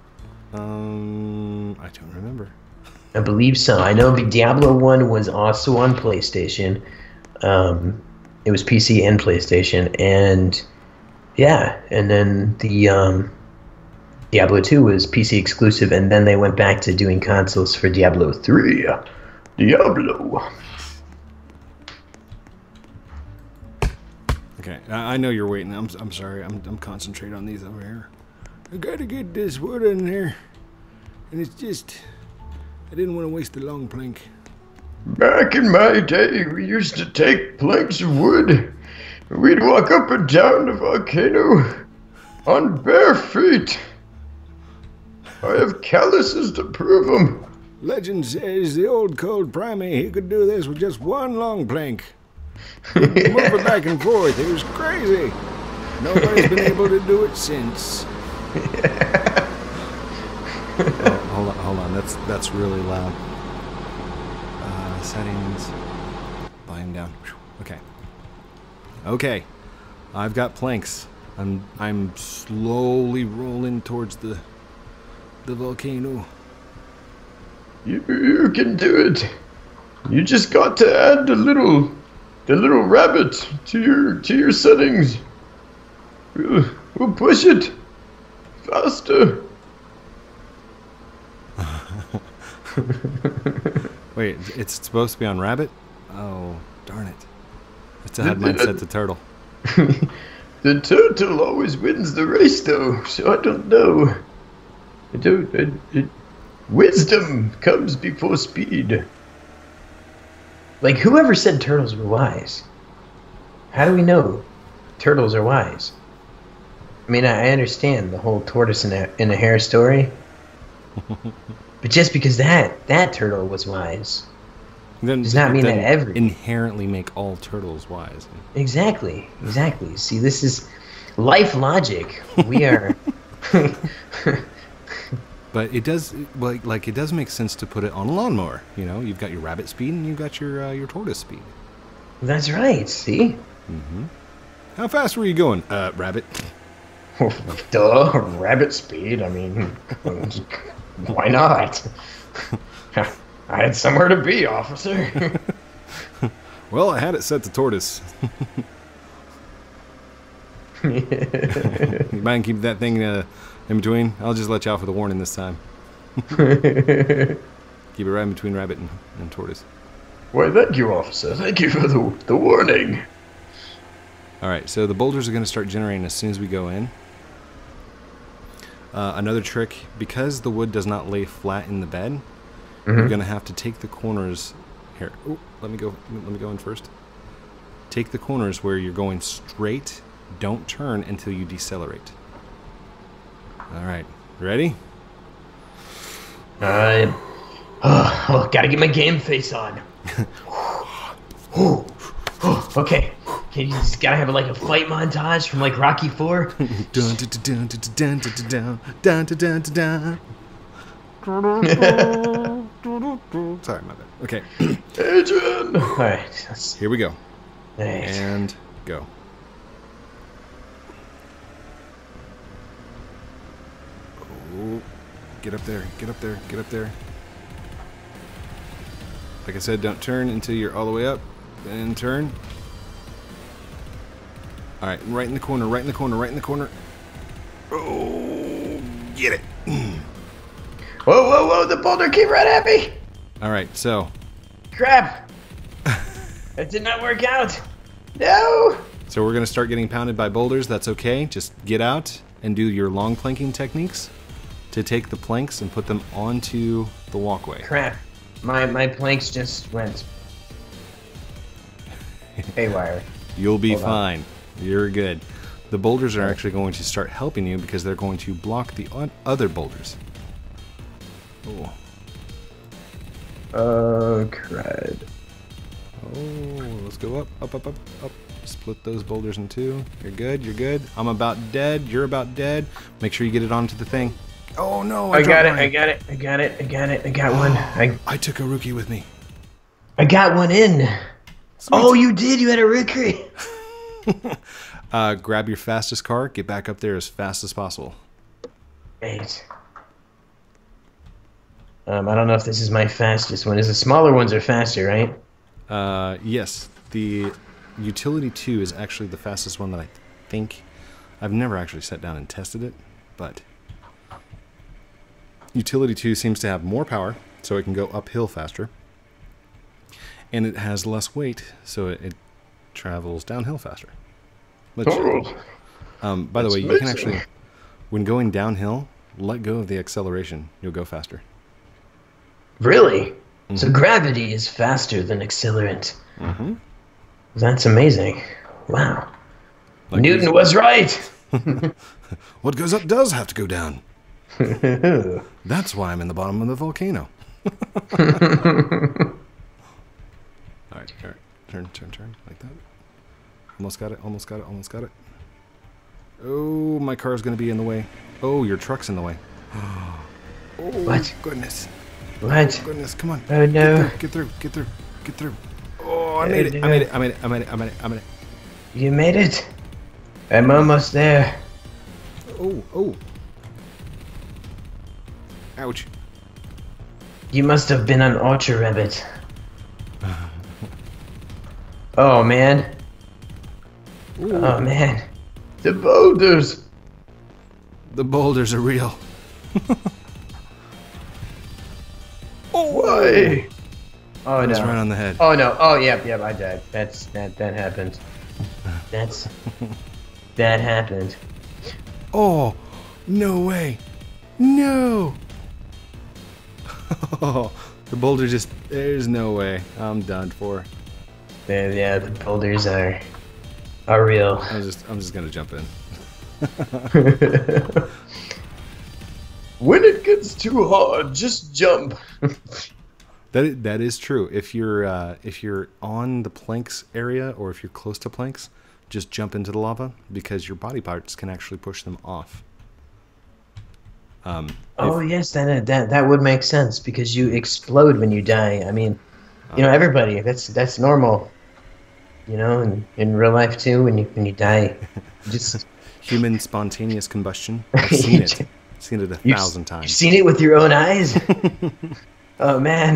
I don't remember. I believe so. I know the Diablo 1 was also on PlayStation. It was PC and PlayStation, and then the Diablo 2 was PC exclusive, and then they went back to doing consoles for Diablo 3. Diablo. Okay, I know you're waiting. I'm sorry. I'm concentrating on these over here. I gotta get this wood in there, and it's just I didn't want to waste the long plank. Back in my day, we used to take planks of wood. We'd walk up and down the volcano on bare feet. I have calluses to prove them. Legend says the old cold primate, he could do this with just one long plank. Move it back and forth. It was crazy. Nobody's been able to do it since. Oh, hold on. That's really loud. Settings. Volume down. Okay. I've got planks. I'm slowly rolling towards the volcano. You can do it. You just got to add the little rabbit to your settings. We'll push it faster. Wait, it's supposed to be on rabbit? Oh, darn it. I still had mine set to turtle. The turtle always wins the race, though, so I don't know. Wisdom comes before speed. Like, whoever said turtles were wise? How do we know turtles are wise? I mean, I understand the whole tortoise and the hare story. But just because that turtle was wise does not mean that every... inherently make all turtles wise. Exactly. See, this is life logic. We are... But it does, like it does make sense to put it on a lawnmower. You've got your rabbit speed and you've got your tortoise speed. That's right. See. Mm-hmm. How fast were you going, rabbit? Duh, rabbit speed. I mean, why not? I had somewhere to be, officer. Well, I had it set to tortoise. You mind keep that thing in between? I'll just let you off with a warning this time. Keep it right in between rabbit and tortoise. Why, thank you, officer. Thank you for the warning. Alright, so the boulders are going to start generating as soon as we go in. Another trick, because the wood does not lay flat in the bed, you're going to have to take the corners... Here, let me go in first. take the corners where you're going straight. Don't turn until you decelerate. All right, ready? Alright. Oh, gotta get my game face on. Okay. Okay, you just gotta have like a fight montage from like Rocky 4. Dun, dun, dun, dun, dun, dun, dun, dun, dun, dun, dun, dun. Sorry, my bad. Okay, Adrian! Alright. here we go. Alright. And go. Oh, get up there, get up there, get up there. Like I said, don't turn until you're all the way up. And turn. Alright, right in the corner, right in the corner, right in the corner. Oh, get it. Whoa, whoa, whoa, the boulder came right at me! Alright, so Crap! That did not work out! No! So we're going to start getting pounded by boulders. That's okay. Just get out and do your long planking techniques to take the planks and put them onto the walkway. Crap. My planks just went haywire. You'll be Hold on. fine. You're good. The boulders are actually going to start helping you because they're going to block the other boulders. Oh. Oh, crud. Oh, let's go up, up, up, up, up. Split those boulders in two. You're good, you're good. I'm about dead, you're about dead. Make sure you get it onto the thing. Oh no, I got dropped it, mine. I got it, I got it, I got it, I got one. I took a rookie with me. I got one in. Sweet. Oh, you did? You had a rookie? Grab your fastest car, get back up there as fast as possible. Wait. I don't know if this is my fastest one. The smaller ones are faster, right? Yes, the Utility 2 is actually the fastest one that I think. I've never actually sat down and tested it, but Utility 2 seems to have more power, so it can go uphill faster. And it has less weight, so it travels downhill faster. Which, by the way, you can actually, when going downhill, let go of the acceleration. You'll go faster. Really? Mm-hmm. So gravity is faster than accelerant. Mm-hmm. That's amazing. Wow. Like Newton was right. what goes up does have to go down. That's why I'm in the bottom of the volcano. All right, turn, like that. Almost got it, almost got it, almost got it. Oh, my car's gonna be in the way. Oh, your truck's in the way. Oh, What? goodness. What? Goodness, come on. Oh, no. Get through, get through, get through. Oh, I made it, I made it, I made it, I made it, I made it, I made it. You made it? I'm almost there. Oh, oh. Ouch. You must have been on Ultra Rabbit. Oh, man. Ooh, Oh, man. The boulders! the boulders are real. Why? Oh, That's no. right on the head. Oh, no. Oh, yep, I died. That happened. That happened. Oh, no way. No. Oh, the boulder just, there's no way. I'm done for. Yeah, the boulders are real. I'm just gonna jump in. When it gets too hard, just jump. That is true. If you're on the planks area or if you're close to planks, just jump into the lava because your body parts can actually push them off. Oh yes, that would make sense because you explode when you die. I mean, you know, everybody. That's normal. You know, in real life too. When you die, you just Human spontaneous combustion. I've seen it. Seen it 1,000 You've times. seen it with your own eyes. Oh man.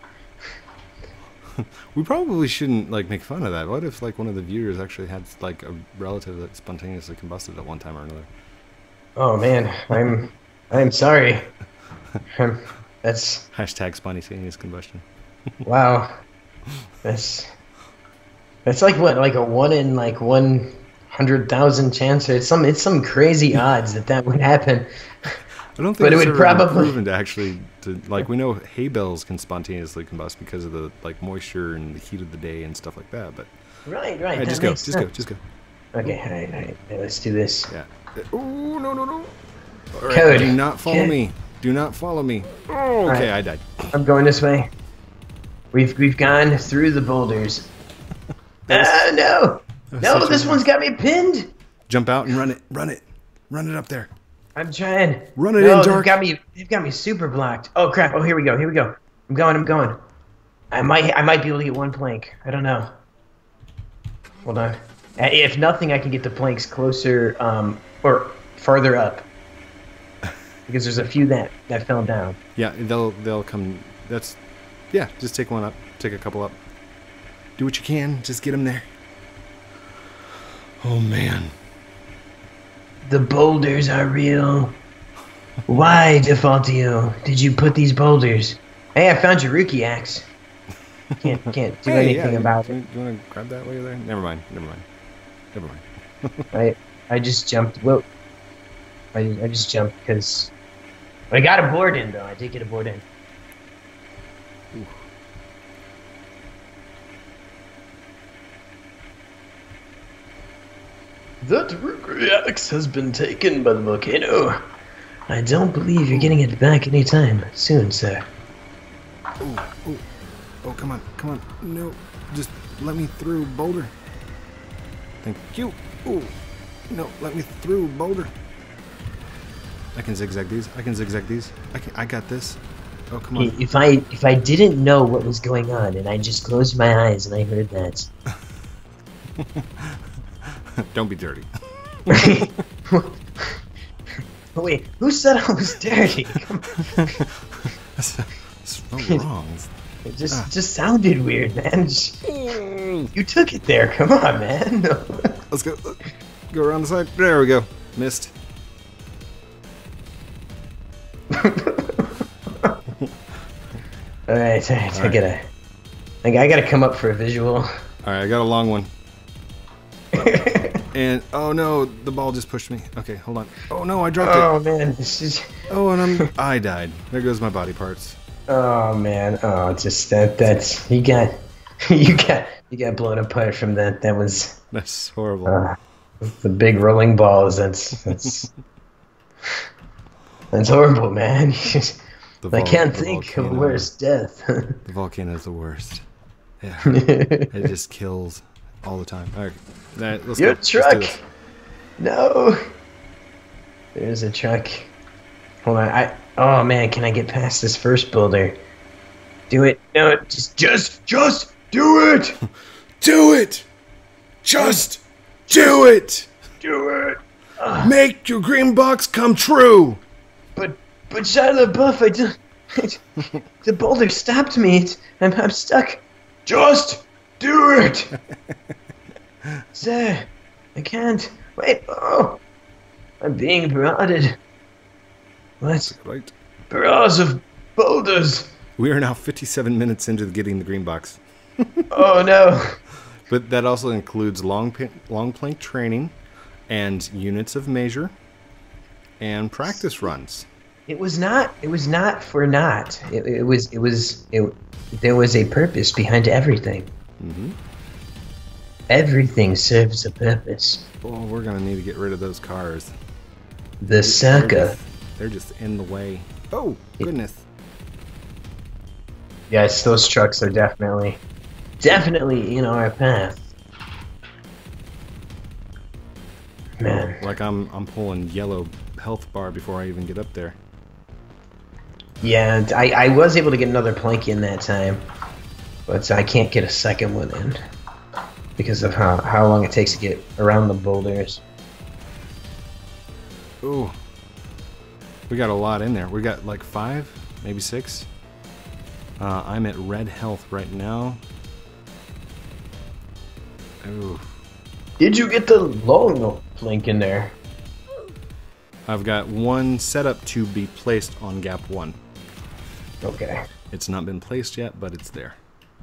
We probably shouldn't like make fun of that. What if like one of the viewers actually had like a relative that spontaneously combusted at one time or another? Oh man, I'm sorry. That's Hashtag spontaneous combustion. wow. That's like what, like a 1 in like 100,000 chance. It's some crazy odds that would happen. I don't think But it it's would ever been probably- proven to actually like we know hay bales can spontaneously combust because of the like moisture and the heat of the day and stuff like that. But Right. All right, That just go. makes Just go. sense. Just go. Okay, all right. Now let's do this. Yeah. Oh, no. All right, Code. do not follow Okay. me. Do not follow me. Oh, okay, I died. I'm going this way. We've gone through the boulders. No! No, such a this mess. one's got me pinned. Jump out and run it. Run it. Run it up there. I'm trying. Run it no, in, Dark. They've got me super blocked. Oh crap! Oh, here we go. I'm going. I might be able to get one plank. I don't know. Hold on. If nothing, I can get the planks closer, or farther up. Because there's a few that fell down. Yeah, they'll come. Yeah, just take one up. Take a couple up. Do what you can. Just get them there. Oh, man. The boulders are real. Why, Defaultio, did you put these boulders? Hey, I found your rookie axe. Can't do anything about it. Do you want to grab that while you're there? Never mind. I just jumped. Whoa. I just jumped because I got a board in though. I did get a board in. Ooh. That rookie axe has been taken by the volcano. I don't believe you're getting it back anytime soon, sir. Oh, come on. No, just let me through, Boulder. Thank you. Oh, no, let me through, Boulder. I can zigzag these. I got this. Oh, come on. If I didn't know what was going on and I just closed my eyes and I heard that. Don't be dirty. Wait, who said I was dirty? That's so wrong. It just sounded weird, man. You took it there. Come on, man. Let's go. Go around the side. There we go. Missed. All right. I gotta come up for a visual. All right, I got a long one. And oh no, the ball just pushed me. Okay, hold on. Oh no, I dropped it. Oh man, this is. Oh, and I died. There goes my body parts. Oh man. Oh, just that's you got blown apart from that. That was That's horrible. the big rolling balls. That's horrible, man. I can't think of worse death. The volcano is the worst. Yeah, it just kills all the time. All right, let's Your go. Let's do truck. this. No. There's a truck. Hold on. Oh man, can I get past this first boulder? Do it. No, just do it. Do it. Just do it. Do it. Make your green box come true. But Shia LaBeouf, the boulder stopped me. I'm stuck. Just do it. Sir, I can't. Wait. Oh, I'm being barraged. What? Right. Barrage of boulders. We are now 57 minutes into getting the green box. Oh no. But that also includes long plank training and units of measure and practice runs. It was not for naught. There was a purpose behind everything. Mm-hmm. Everything serves a purpose. Oh, we're gonna need to get rid of those cars. The circa. They're just in the way. Oh, goodness. Yes, those trucks are definitely in our path. Man. Like I'm pulling yellow health bar before I even get up there. Yeah, I was able to get another plank in that time, but I can't get a second one in because of how long it takes to get around the boulders. Ooh. We got a lot in there. We got like 5, maybe 6. I'm at red health right now. Ooh. Did you get the long plank in there? I've got one set up to be placed on gap 1. Okay. It's not been placed yet, but it's there.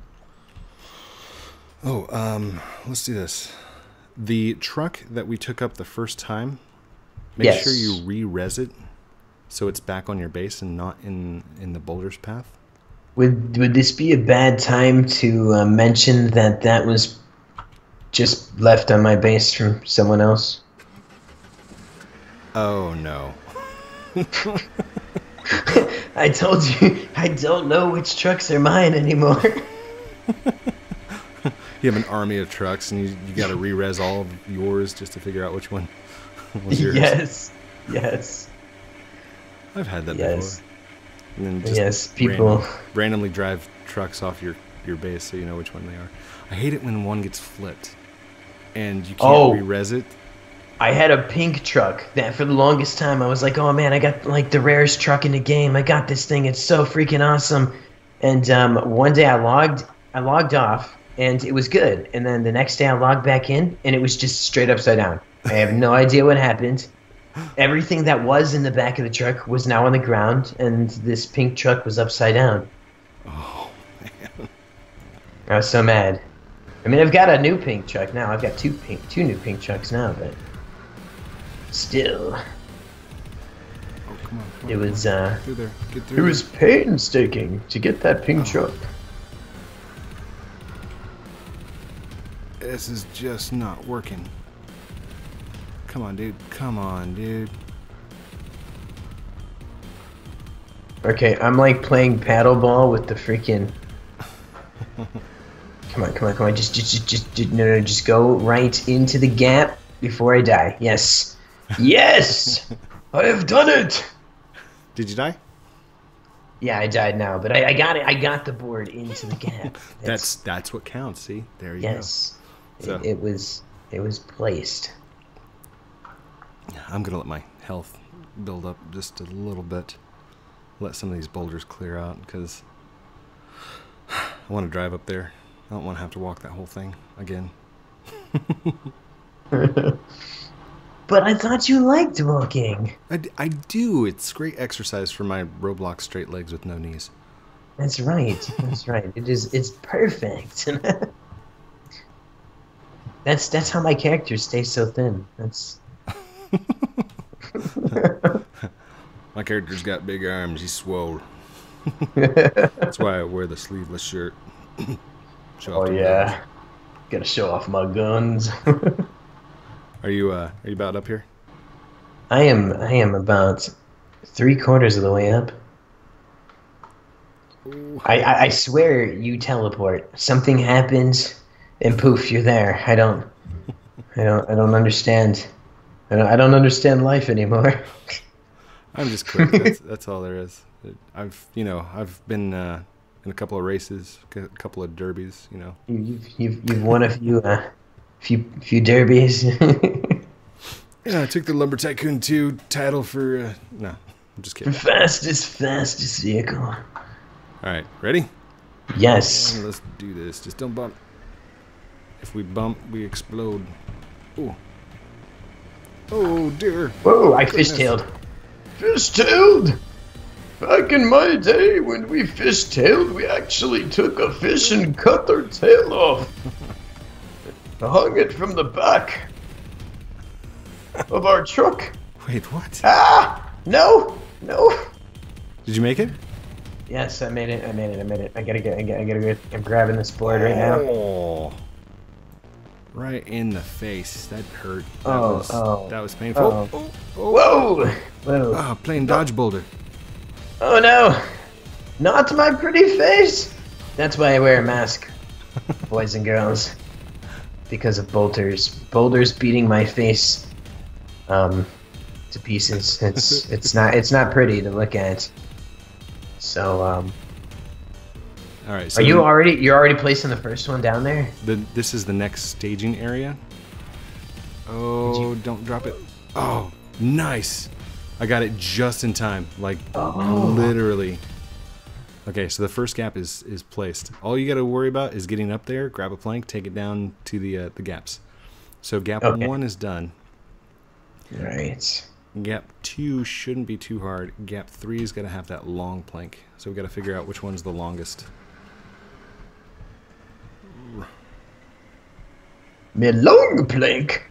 Oh, let's do this. The truck that we took up the first time, make sure you re-res it so it's back on your base and not in the boulder's path. Would this be a bad time to mention that was just left on my base from someone else. Oh no. I told you, I don't know which trucks are mine anymore. You have an army of trucks, and you got to re-res all of yours just to figure out which one was yours. Yes. I've had that Yes. before. And then just Yes, people. randomly drive trucks off your base so you know which one they are. I hate it when one gets flipped and you can't re-res it. I had a pink truck that for the longest time I was like, oh man, I got like the rarest truck in the game. I got this thing. It's so freaking awesome. And one day I logged off and it was good. And then the next day I logged back in and it was just straight upside down. I have no idea what happened. Everything that was in the back of the truck was now on the ground and this pink truck was upside down. Oh, man. I was so mad. I mean, I've got a new pink truck now. I've got two new pink trucks now, but still. Oh, come on. It was, Get through there. Get It through was painstaking to get that pink truck. there. This is just not working. Come on, dude. Come on, dude. Okay, I'm like playing paddleball with the freaking. Come on. Just go right into the gap before I die. Yes. Yes! I have done it! Did you die? Yeah, I died now, but I got it. I got the board into the gap. That's what counts. See, there you Yes. go. So It was placed. I'm gonna let my health build up just a little bit. Let some of these boulders clear out because I want to drive up there. I don't want to have to walk that whole thing again. But I thought you liked walking. I do. It's great exercise for my Roblox straight legs with no knees. That's right. That's right. It's perfect. That's how my character stays so thin. That's My character's got big arms. He's swole. That's why I wear the sleeveless shirt. Show off oh the yeah. guns. Gotta show off my guns. Are you about up here? I am about 3/4 of the way up. Ooh. I swear you teleport. Something happens and poof, you're there. I don't understand. I don't understand life anymore. I'm just quick. That's all there is. I've been in a couple of races, a couple of derbies. You've won a few derbies. Yeah, I took the Lumber Tycoon 2 title for. No, I'm just kidding. fastest vehicle. All right, ready? Yes. Let's do this. Just don't bump. If we bump, we explode. Ooh. Oh dear. Whoa! I fishtailed. Fishtailed? Back in my day, when we fishtailed, we actually took a fish and cut their tail off. Hung it from the back of our truck. Wait, what? Ah! No! Did you make it? Yes, I made it. I gotta go. I'm grabbing this board right now. Oh. Right in the face. That hurt. That was painful. Oh. Whoa! Whoa. Ah, playing dodge boulder. Oh no! Not my pretty face! That's why I wear a mask, boys and girls. Because of boulders. Boulders beating my face to pieces. It's not pretty to look at. So All right. So are you're already placing the first one down there? This is the next staging area. Oh, don't drop it. Oh, nice. I got it just in time. Like, literally. Okay, so the first gap is placed. All you got to worry about is getting up there, grab a plank, take it down to the gaps. So gap 1 is done. Right. Gap 2 shouldn't be too hard. Gap 3 is got to have that long plank. So we got to figure out which one's the longest. Me long plank.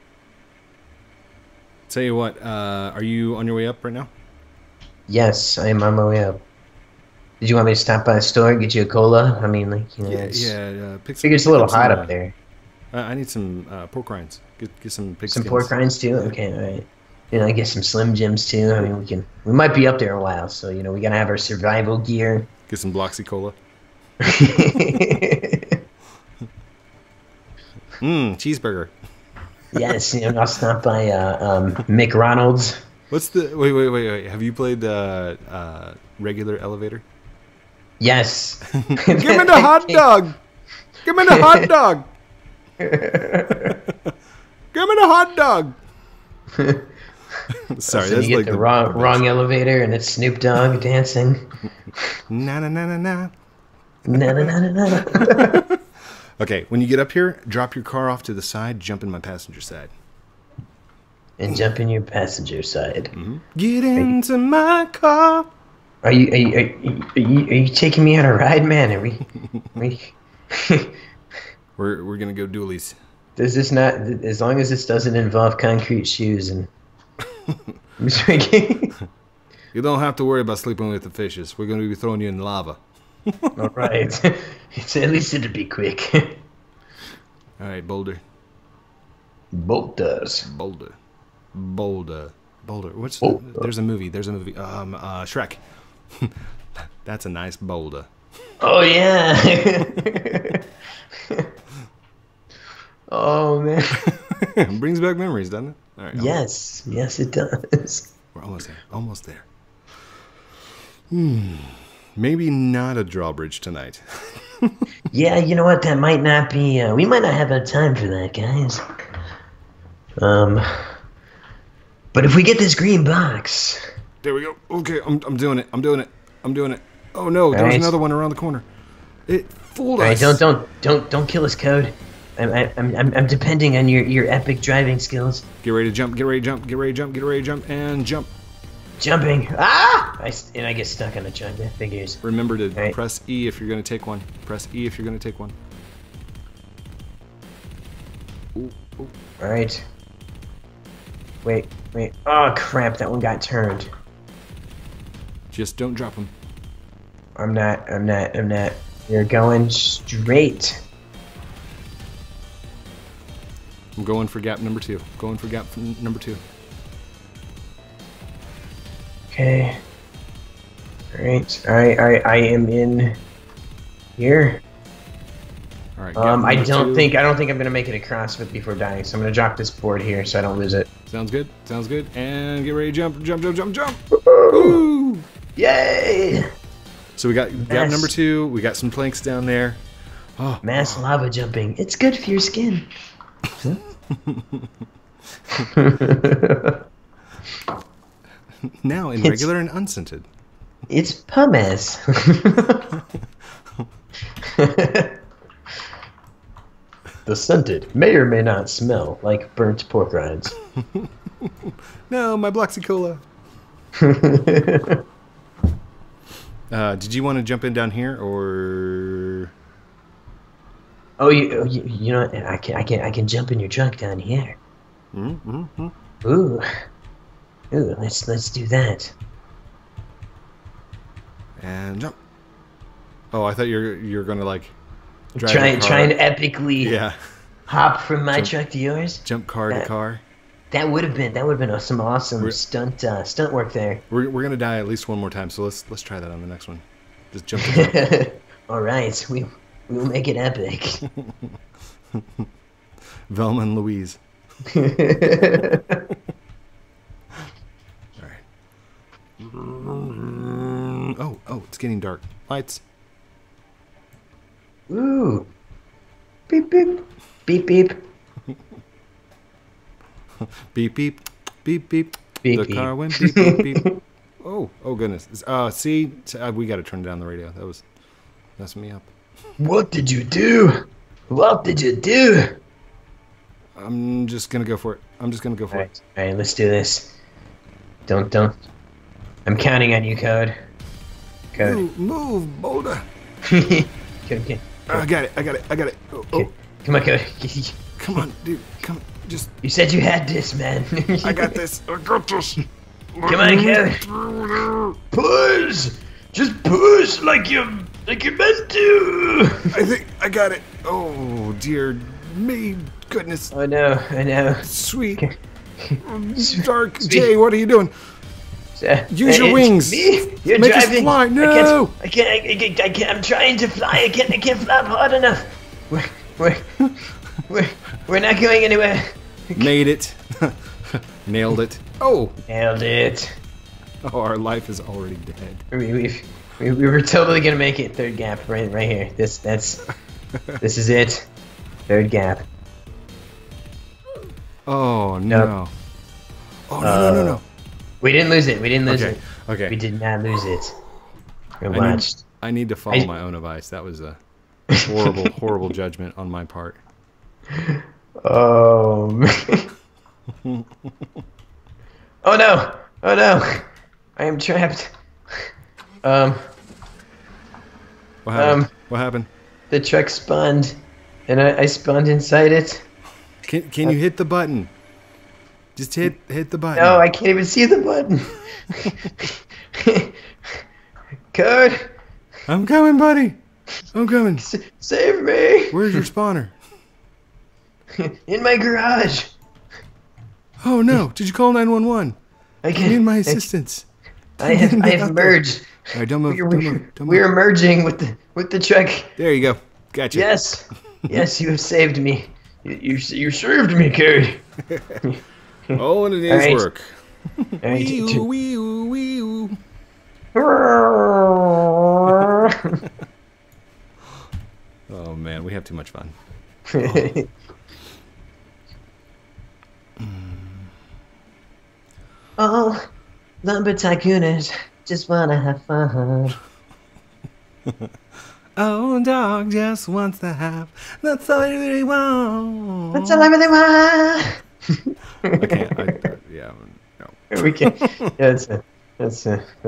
Tell you what, are you on your way up right now? Yes, I am on my way up. Did you want me to stop by the store and get you a cola? I mean, like, Yeah. it's, Pick some, figure it's a little pick up hot some, up there. I need some pork rinds. Get some pig Some skins. pork rinds too. Okay, all right. You know, I guess some Slim Jims too. I mean, we might be up there a while, so you know, we gotta have our survival gear. Get some Bloxy Cola. Cheeseburger. Yes, you know, I'll stop by McDonald's. What's the wait? Have you played regular elevator? Yes. Give me the hot dog. Give me the hot dog. Give me the hot dog. Sorry, So that's you get like the wrong elevator, and it's Snoop Dogg dancing. Na na na na na. Na na na na na. Okay, when you get up here, drop your car off to the side, jump in my passenger side. And jump in your passenger side. Get into my car. Are you taking me on a ride, man? Are we We're gonna go dualies. Does this not? As long as this doesn't involve concrete shoes and. I'm just making. You don't have to worry about sleeping with the fishes. We're gonna be throwing you in lava. All right. It's at least it'd be quick. All right, Boulder. Bolters. Boulder. What's Boulder. There's a movie. Shrek. That's a nice boulder. Oh yeah. Oh man. Brings back memories, doesn't it? All right. Yes, it does. We're almost there. Almost there. Maybe not a drawbridge tonight. Yeah, you know what? That might not be. We might not have time for that, guys. But if we get this green box. There we go. Okay, I'm doing it. I'm doing it. Oh no, there was right. another one around the corner. It fooled All right, us. don't kill us, Code. I'm depending on your epic driving skills. Get ready to jump. Get ready to jump. Get ready to jump. Get ready to jump and jump. Jumping. Ah! And I get stuck on the jump. That figures. Remember to Right. press E if you're going to take one. Press E if you're going to take one. Ooh, ooh. All right. Wait. Oh crap! That one got turned. Just don't drop them. I'm not. You're going straight. I'm going for gap number 2. Number 2. Okay. All right. I am in here. All right. I don't think I'm gonna make it across it before dying, so I'm gonna drop this board here so I don't lose it. Sounds good. And get ready to jump. Woo! Yay! So we got gap Yes. number 2. We got some planks down there. Oh, Mass lava jumping. It's good for your skin. now in It's- regular and unscented. It's pumice. The scented may or may not smell like burnt pork rinds. No, my Bloxy Cola. Did you want to jump in down here or? Oh, you know what? I can jump in your truck down here. Mm-hmm. Ooh, let's do that. And jump. Oh, I thought you were gonna like drive the car. Try and epically Yeah, hop from my truck to yours. jump car to car. That would have been some awesome stunt work there. We're gonna die at least one more time, so let's try that on the next one. Just jump. To jump. All right, we will make it epic. Velma and Louise. All right. Oh, it's getting dark. Lights. Ooh. Beep beep. Beep beep. Beep beep. Beep beep. Beep, The beep. car went beep beep beep. Oh goodness. See, we got to turn down the radio. That was messing me up. What did you do? What did you do? I'm just gonna go for it. I'm just gonna go for it. All right, let's do this. Don't. I'm counting on you, Code. Code. Move, Boulder. Okay. I got it. Oh, Come on, Code. come on, dude. Come, just. You said you had this, man. I got this. Come on, Code. Push! Just push like you meant to! I think I got it. Oh dear me. Goodness. Oh no, I know. Sweet. Dark J, what are you doing? Use your It's wings. Me? You're Make us driving. fly. No. I can't. I'm trying to fly. I can't fly hard enough. We're not going anywhere. Made it. Nailed it. Oh. Nailed it. Oh, our life is already dead. We were totally gonna make it. Third gap, right here. This is it. Third gap. Oh no. Nope. Oh no. We didn't lose it. We didn't lose Okay. it. Okay. We did not lose it. We I watched. need to follow my own advice. That was a horrible judgment on my part. Oh. Oh no! Oh no! I am trapped. What happened? What happened? The truck spawned, and I spawned inside it. Can you hit the button? Just hit the button. No, I can't even see the button. Code, I'm coming, buddy. I'm coming. save me! Where's your spawner? In my garage. Oh no! Did you call 911? I I can't. need my assistance. I have merged. All right, don't move. Don't move. Don't We're move. merging with the truck. There you go. Gotcha. Yes, yes, you have saved me. You saved me, Cody. All in a day's All right. work. All right, Wee-oo, wee-oo, wee-oo. Oh man, we have too much fun. Oh, lumber tycooners just wanna have fun. Oh, dog just wants to have. That's all you really want. That's all I really want. I can't. Yeah. No. We can. Yeah, that's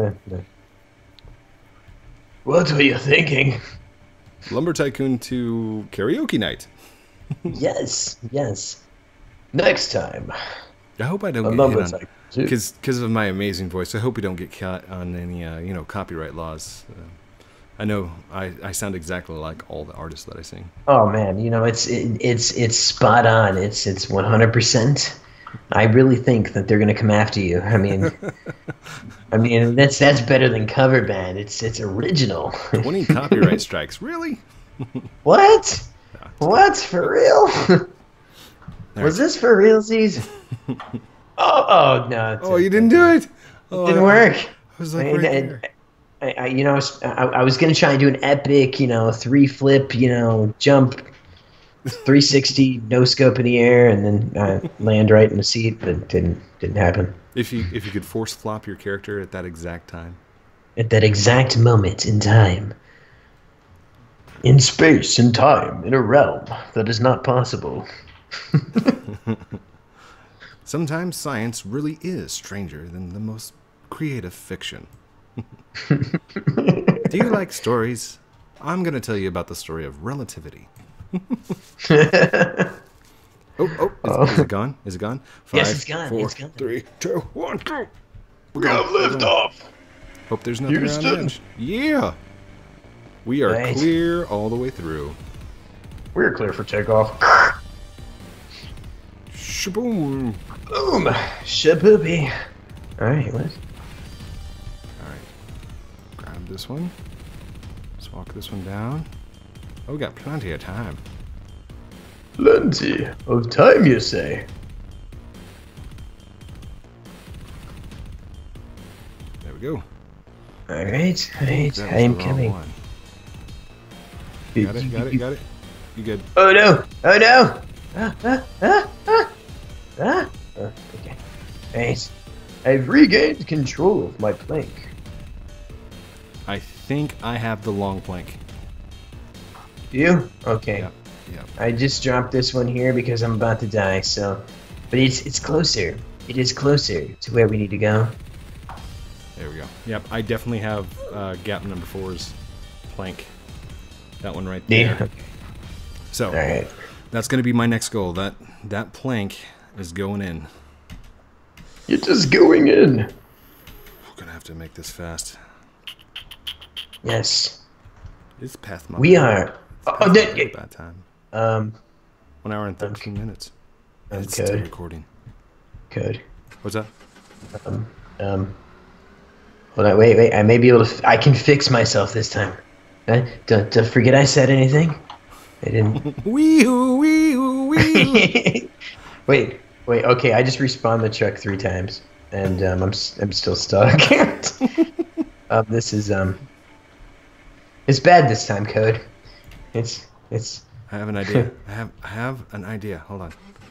What were you thinking? Lumber Tycoon to karaoke night. yes. Next time. I hope I don't A get lumber hit on tycoon. because of my amazing voice. I hope we don't get caught on any copyright laws. I know I sound exactly like all the artists that I sing. Oh man, it's spot on. It's 100%. I really think that they're gonna come after you. I mean, that's better than cover band. It's original. 20 copyright strikes, really? What? What for real? All Was right. this for realsies? Oh no! Oh, you didn't do it. Oh, Didn't work. I was like, right there. I was gonna try and do an epic, 3-flip, jump, 360, no scope in the air, and then land right in the seat, but didn't happen. If you could force flop your character at that exact time. At that exact moment in time, In space and time, in a realm that is not possible. Sometimes science really is stranger than the most creative fiction. Do you like stories? I'm going to tell you about the story of relativity. Is it gone? Is it gone? Yes, it's gone. 4, It's gone. 3, 2, 1, go. We have liftoff. Hope there's nothing around the Houston. edge. Yeah. We are Right. clear all the way through. We're clear for takeoff. Shaboom. boom, shaboopy. All right, what? Alright. Grab this one. Let's walk this one down. Oh, we got plenty of time. Plenty of time, you say? There we go. All right, That I was am the wrong coming. one. Got it. You good? Oh no! Oh no! Oh, okay. Right. I've regained control of my plank. I think I have the long plank. You? Okay. Yep. Yep. I just dropped this one here because I'm about to die. So, but it's closer. It is closer to where we need to go. There we go. Yep, I definitely have gap number 4's plank. That one right there. Yeah. So All right. that's going to be my next goal. That plank is going in. It is going in. We're going to have to make this fast. Yes. It's past my We are. Oh, bad time. 1 hour and 13 minutes. And it's Code. still recording. Code. What's that? Hold on, wait. I may be able to. I can fix myself this time. Don't forget I said anything. I didn't. Wee-oo, wee-oo, wee-oo. Wait. Okay, I just respawned the truck 3 times, and I'm still stuck. This is it's bad this time, Code. It's. I have an idea. I have an idea. Hold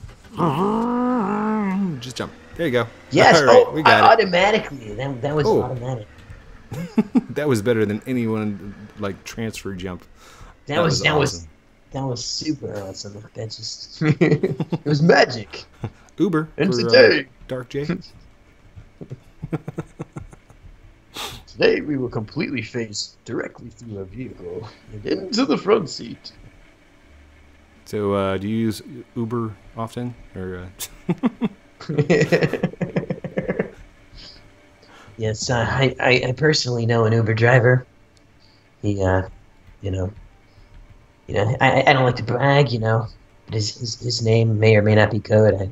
on. Just jump. There you go. Yes. All right, we got it. Automatically. That was automatic. That was better than anyone like transfer jump. That was super awesome. That just it was magic. Uber. And for, today, Dark J. today we will completely face directly through a vehicle and into the front seat. So, do you use Uber often, or? Yes, I personally know an Uber driver. He, I don't like to brag, but his name may or may not be Code. I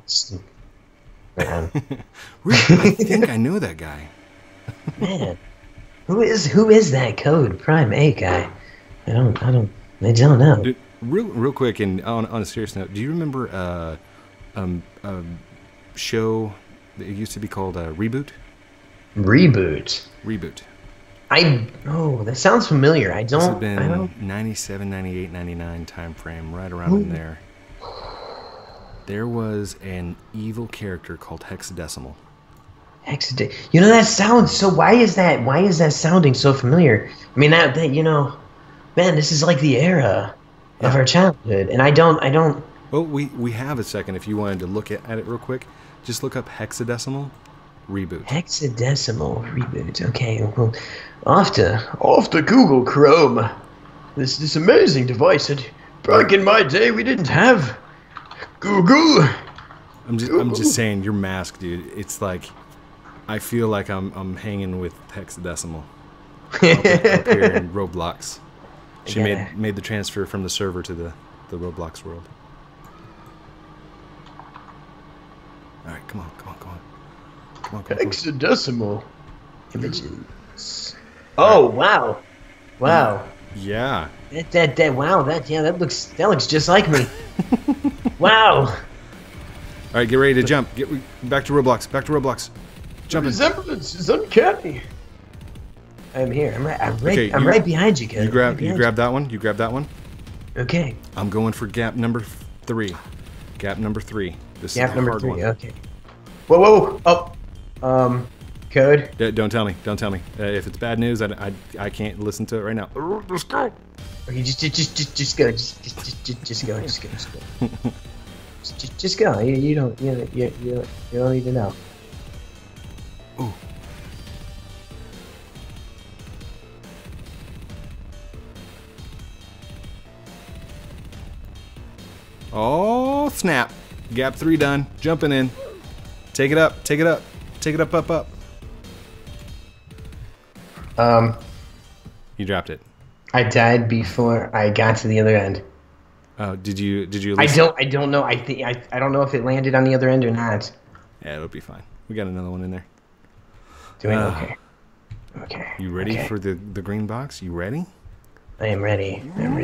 think I know that guy. Man, who is that Code Prime A guy? I don't know. Dude, real quick, and on a serious note, do you remember a show that used to be called Reboot? Reboot. Reboot. That sounds familiar. This had been 97, 98, 99 time frame, right around in there. There was an evil character called Hexadecimal. That sounds so. Why is that sounding so familiar? I mean, that man, this is like the era of our childhood, and I don't. Well, we have a second if you wanted to look at it real quick. Just look up Hexadecimal Reboot. Hexadecimal Reboot. Okay, well, off to Google Chrome. This amazing device. Back in my day, we didn't have Google. I'm just saying, your mask, dude. It's like, I feel like I'm hanging with Hexadecimal up here in Roblox. She made the transfer from the server to the Roblox world. All right, come on. Hexadecimal. images. Oh wow, Yeah. That looks just like me. Wow. All right, get ready to jump. Get back to Roblox. The resemblance is uncanny. I'm here. I'm right behind you, kid. You grab that one. You grab that one. Okay. I'm going for gap number 3. Gap number 3. This Gap is the number hard 3. one. Okay. Whoa. Oh. Code. Don't tell me. If it's bad news, I can't listen to it right now. Let's go. Okay, just go. Just go. Just go. You don't need to know. Ooh. Oh, snap. Gap 3 done. Jumping in. Take it up. Up. You dropped it. I died before I got to the other end. Oh, did you listen? I don't know. I don't know if it landed on the other end or not. Yeah, it'll be fine. We got another one in there. Okay. You ready for the green box? You ready? I am ready.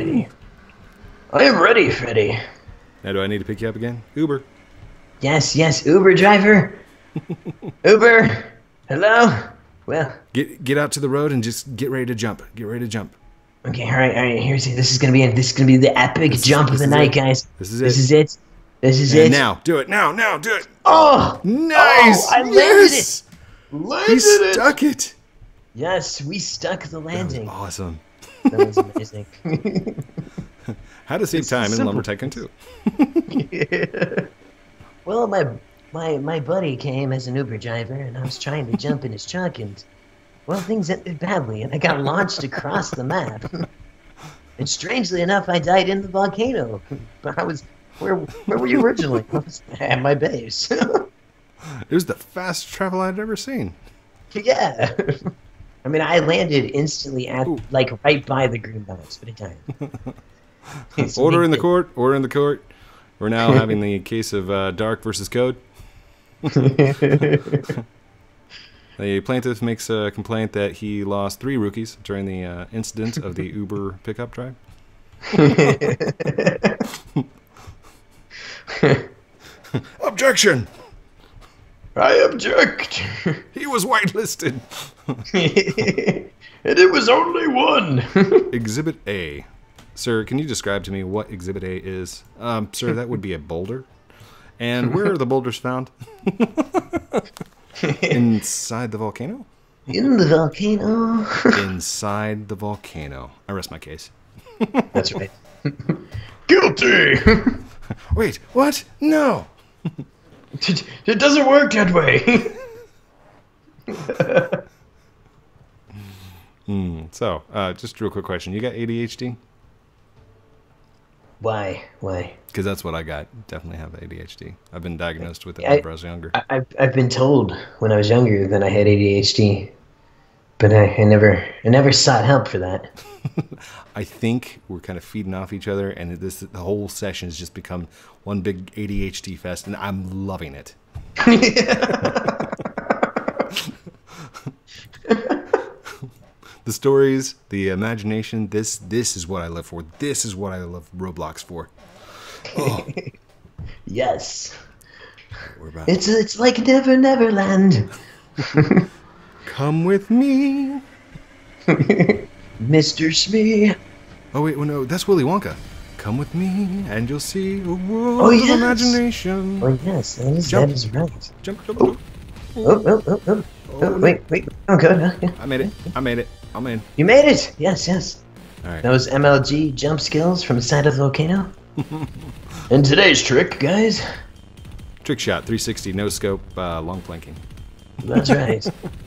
I am ready, Freddy. Now, do I need to pick you up again? Uber. Yes, Uber driver. Uber. Hello. Well. Get out to the road and just get ready to jump. Okay, all right. This is gonna be the epic jump of the night, guys. This is it. Now, do it. Now, do it. Oh, nice! I landed it. He stuck it. Yes, we stuck the landing. That was awesome. That was amazing. How to save time in Lumber Tycoon 2. Yeah. Well, my buddy came as an Uber driver, and I was trying to jump in his truck, and well, things ended badly, and I got launched across the map. And strangely enough, I died in the volcano. But where were you originally? I was at my base. It was the fastest travel I'd ever seen. Yeah. I mean, I landed instantly at right by the green box, but it died. Order in the court. We're now having the case of Dark versus Code. The plaintiff makes a complaint that he lost 3 rookies during the incident of the Uber pickup drive. Objection! I object. He was whitelisted. And it was only one. Exhibit A. Sir, can you describe to me what Exhibit A is? Sir, that would be a boulder. And where are the boulders found? Inside the volcano? In the volcano. Inside the volcano. I rest my case. That's right. Guilty. Wait, what? No! It doesn't work that way. So, just a real quick question. You got ADHD? Why? Why? Because that's what I got. Definitely have ADHD. I've been diagnosed with it whenever I was younger. I've been told when I was younger that I had ADHD, but I never sought help for that. I think we're kind of feeding off each other, and the whole session has just become one big ADHD fest, and I'm loving it. The stories, the imagination, this is what I live for. This is what I love Roblox for. Oh. Yes. We're about It's like Never Neverland. Come with me. Mr. Smee. Oh wait, well, no, that's Willy Wonka. Come with me, and you'll see a world Oh, of yes. imagination. Oh yes, that is right. Jump, jump, jump. Oh, wait. Oh, good. Huh? Yeah. I made it. I'm in. You made it. Yes. All right. Those MLG jump skills from the side of the volcano. And today's trick, guys. Trick shot, 360, no scope, long flanking. That's right.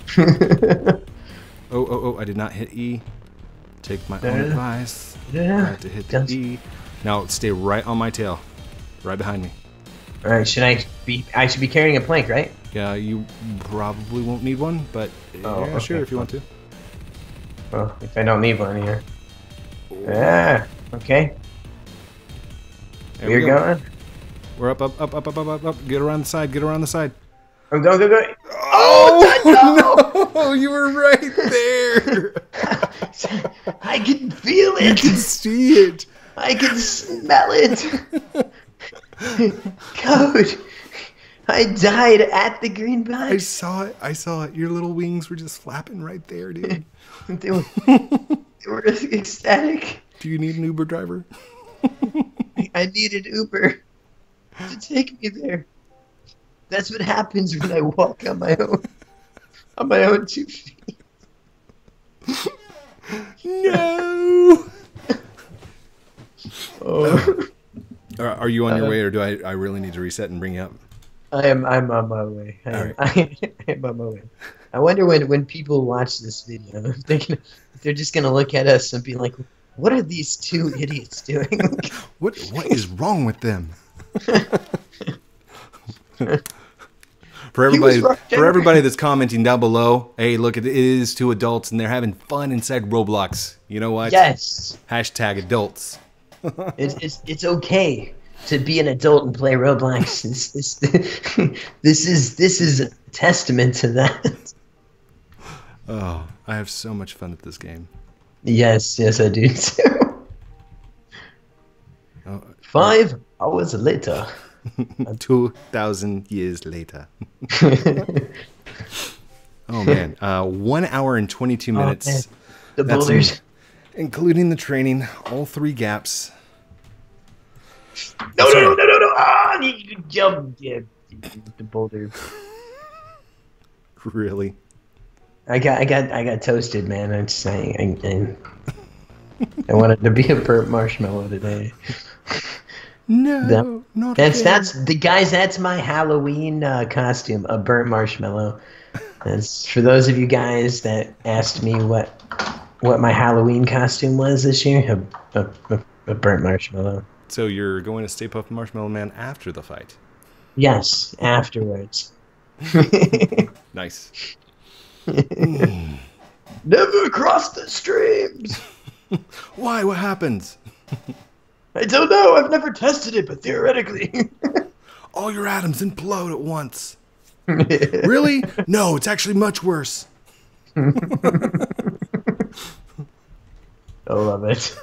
Oh, I did not hit E. Take my own advice. I Yeah. had to hit the E. Now stay right on my tail. Right behind me. All right. I should be carrying a plank, right? Yeah, you probably won't need one, but Oh, yeah, sure, okay. if you want to. Well, if I don't need one here. Yeah. Okay. There You're we go. going. We're up. Get around the side. I'm going. Go. Oh, no! You were right there. I can feel You it. can see it. I can smell it. Code. I died at the green I box. saw it. Your little wings were just flapping right there, dude. They were ecstatic. Do you need an Uber driver? I needed Uber to take me there. That's what happens when I walk on my own 2 feet. No. Oh. Are you on your way, or do I really need to reset and bring you up? I'm on my way. I am on my way. I wonder when people watch this video, if they're just gonna look at us and be like, "What are these 2 idiots doing?" What is wrong with them? For everybody that's commenting down below, hey, look, it is 2 adults and they're having fun inside Roblox. You know what? Yes, Hashtag adults. it's okay to be an adult and play Roblox. This is a testament to that. Oh, I have so much fun at this game. Yes, I do too. Oh, 5 hours later. 2,000 years later. Oh man, 1 hour and 22 minutes. Man. The That's boulders. including the training, all 3 gaps. No! Ah, you jumped. Yeah, the boulder. Really? I got toasted, man. I'm just saying. I wanted to be a burnt marshmallow today. No, not That's again. that's my Halloween costume, a burnt marshmallow. That's for those of you guys that asked me what my Halloween costume was this year. A burnt marshmallow. So you're going to Stay Puft Marshmallow Man after the fight? Yes, afterwards. Nice. Never cross the streams. Why? What happens? I don't know. I've never tested it, but theoretically. All your atoms implode at once. Really? No, it's actually much worse. I love it.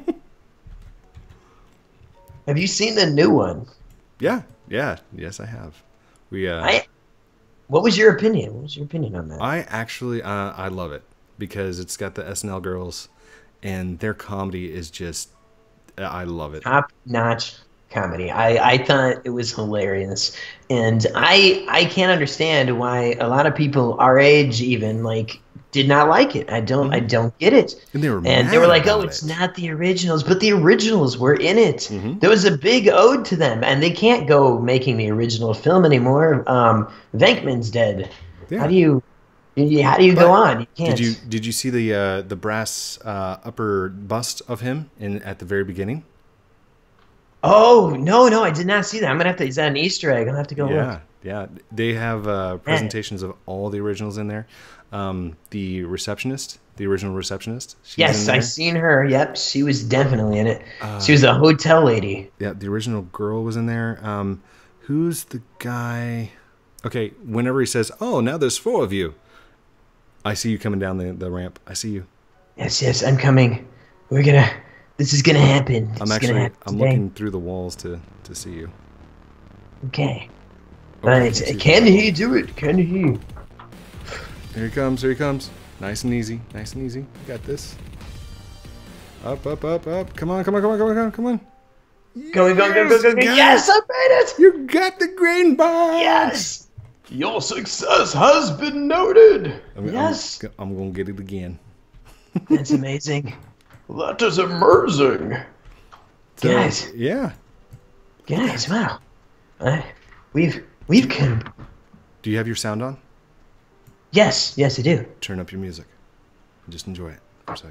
Have you seen the new one? Yeah. Yes, I have. What was your opinion? What was your opinion on that? I actually, I love it because it's got the SNL girls, and their comedy is just, I love it. Top-notch comedy. I thought it was hilarious, and I can't understand why a lot of people our age even like did not like it. I don't get it. And they were like, oh, about it's it. not the originals, but the originals were in it. Mm-hmm. There was a big ode to them, and they can't go making the original film anymore. Venkman's dead. Yeah. How do you go on? You can't. Did you see the brass upper bust of him at the very beginning? Oh no, I did not see that. I'm gonna have to. Is that an Easter egg? I'll have to go look. Yeah. They have presentations of all the originals in there. The receptionist, the original receptionist. Yes, I seen her. Yep, she was definitely in it. She was a hotel lady. Yeah, the original girl was in there. Who's the guy? Okay, whenever he says, "Oh, now there's 4 of you," I see you coming down the ramp. I see you. Yes, I'm coming. This is gonna happen. I'm looking through the walls to see you. Okay. Okay, Can he do it? Can he? Here he comes. Here he comes. Nice and easy. Nice and easy. You got this. Up. Come on. Go. Yes, Yes, I made it. You got the green bar. Yes. Your success has been noted. Yes. I'm gonna get it again. That's amazing. That is immersing. So, Guys. Yeah. Guys, wow. We've come. Do you have your sound on? Yes, I do. Turn up your music. Just enjoy it for a second.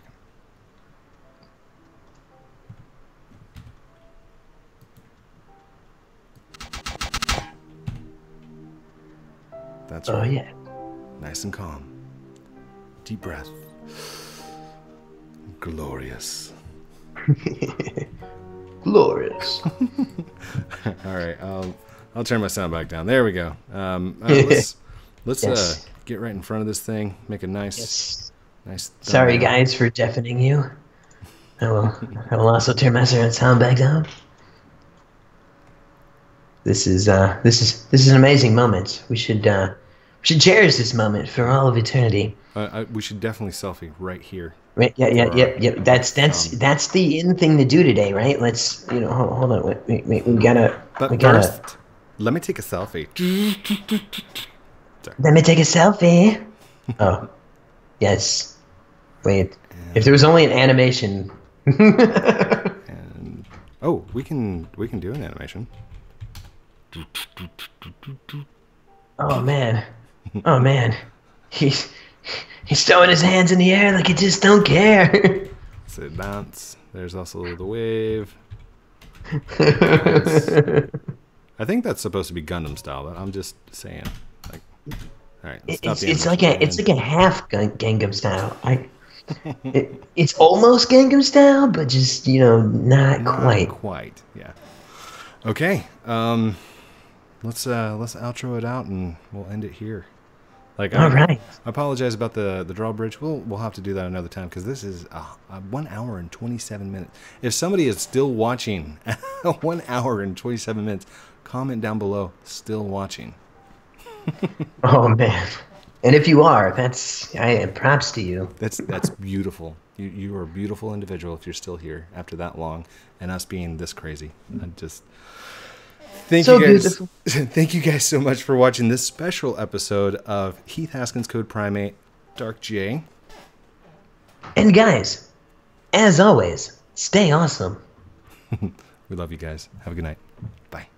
That's Oh right. yeah. Nice and calm. Deep breath. Glorious. Glorious. All right. I'll turn my sound back down. There we go. Let's Yes. get right in front of this thing. Make a nice. Yes. Nice. Sorry, thumbnail. guys, for deafening you. I will also turn my sound back down. This is an amazing moment. We should cherish this moment for all of eternity. We should definitely selfie right here. Right? Yeah. That's the in thing to do today, right? Let's hold on. We gotta. But first, let me take a selfie. Let me take a selfie. Oh, yes. Wait. If there was only an animation. And we can do an animation. Oh man. He's throwing his hands in the air like he just don't care. So bounce. There's also the wave. I think that's supposed to be Gundam style, but I'm just saying. Like, all right. It's like a half Gangnam style. It's almost Gangnam style, but just not quite. Not quite. Yeah. Okay. Let's outro it out and we'll end it here. Like, All right. I apologize about the drawbridge. We'll have to do that another time because this is 1 hour and 27 minutes. If somebody is still watching 1 hour and 27 minutes, comment down below. Still watching. Oh man. And if you are, props to you. That's beautiful. You are a beautiful individual if you're still here after that long, and us being this crazy. I just thank you guys. Beautiful. Thank you guys so much for watching this special episode of Heath Haskins Code Primate Dark J. And guys, as always, stay awesome. We love you guys. Have a good night. Bye.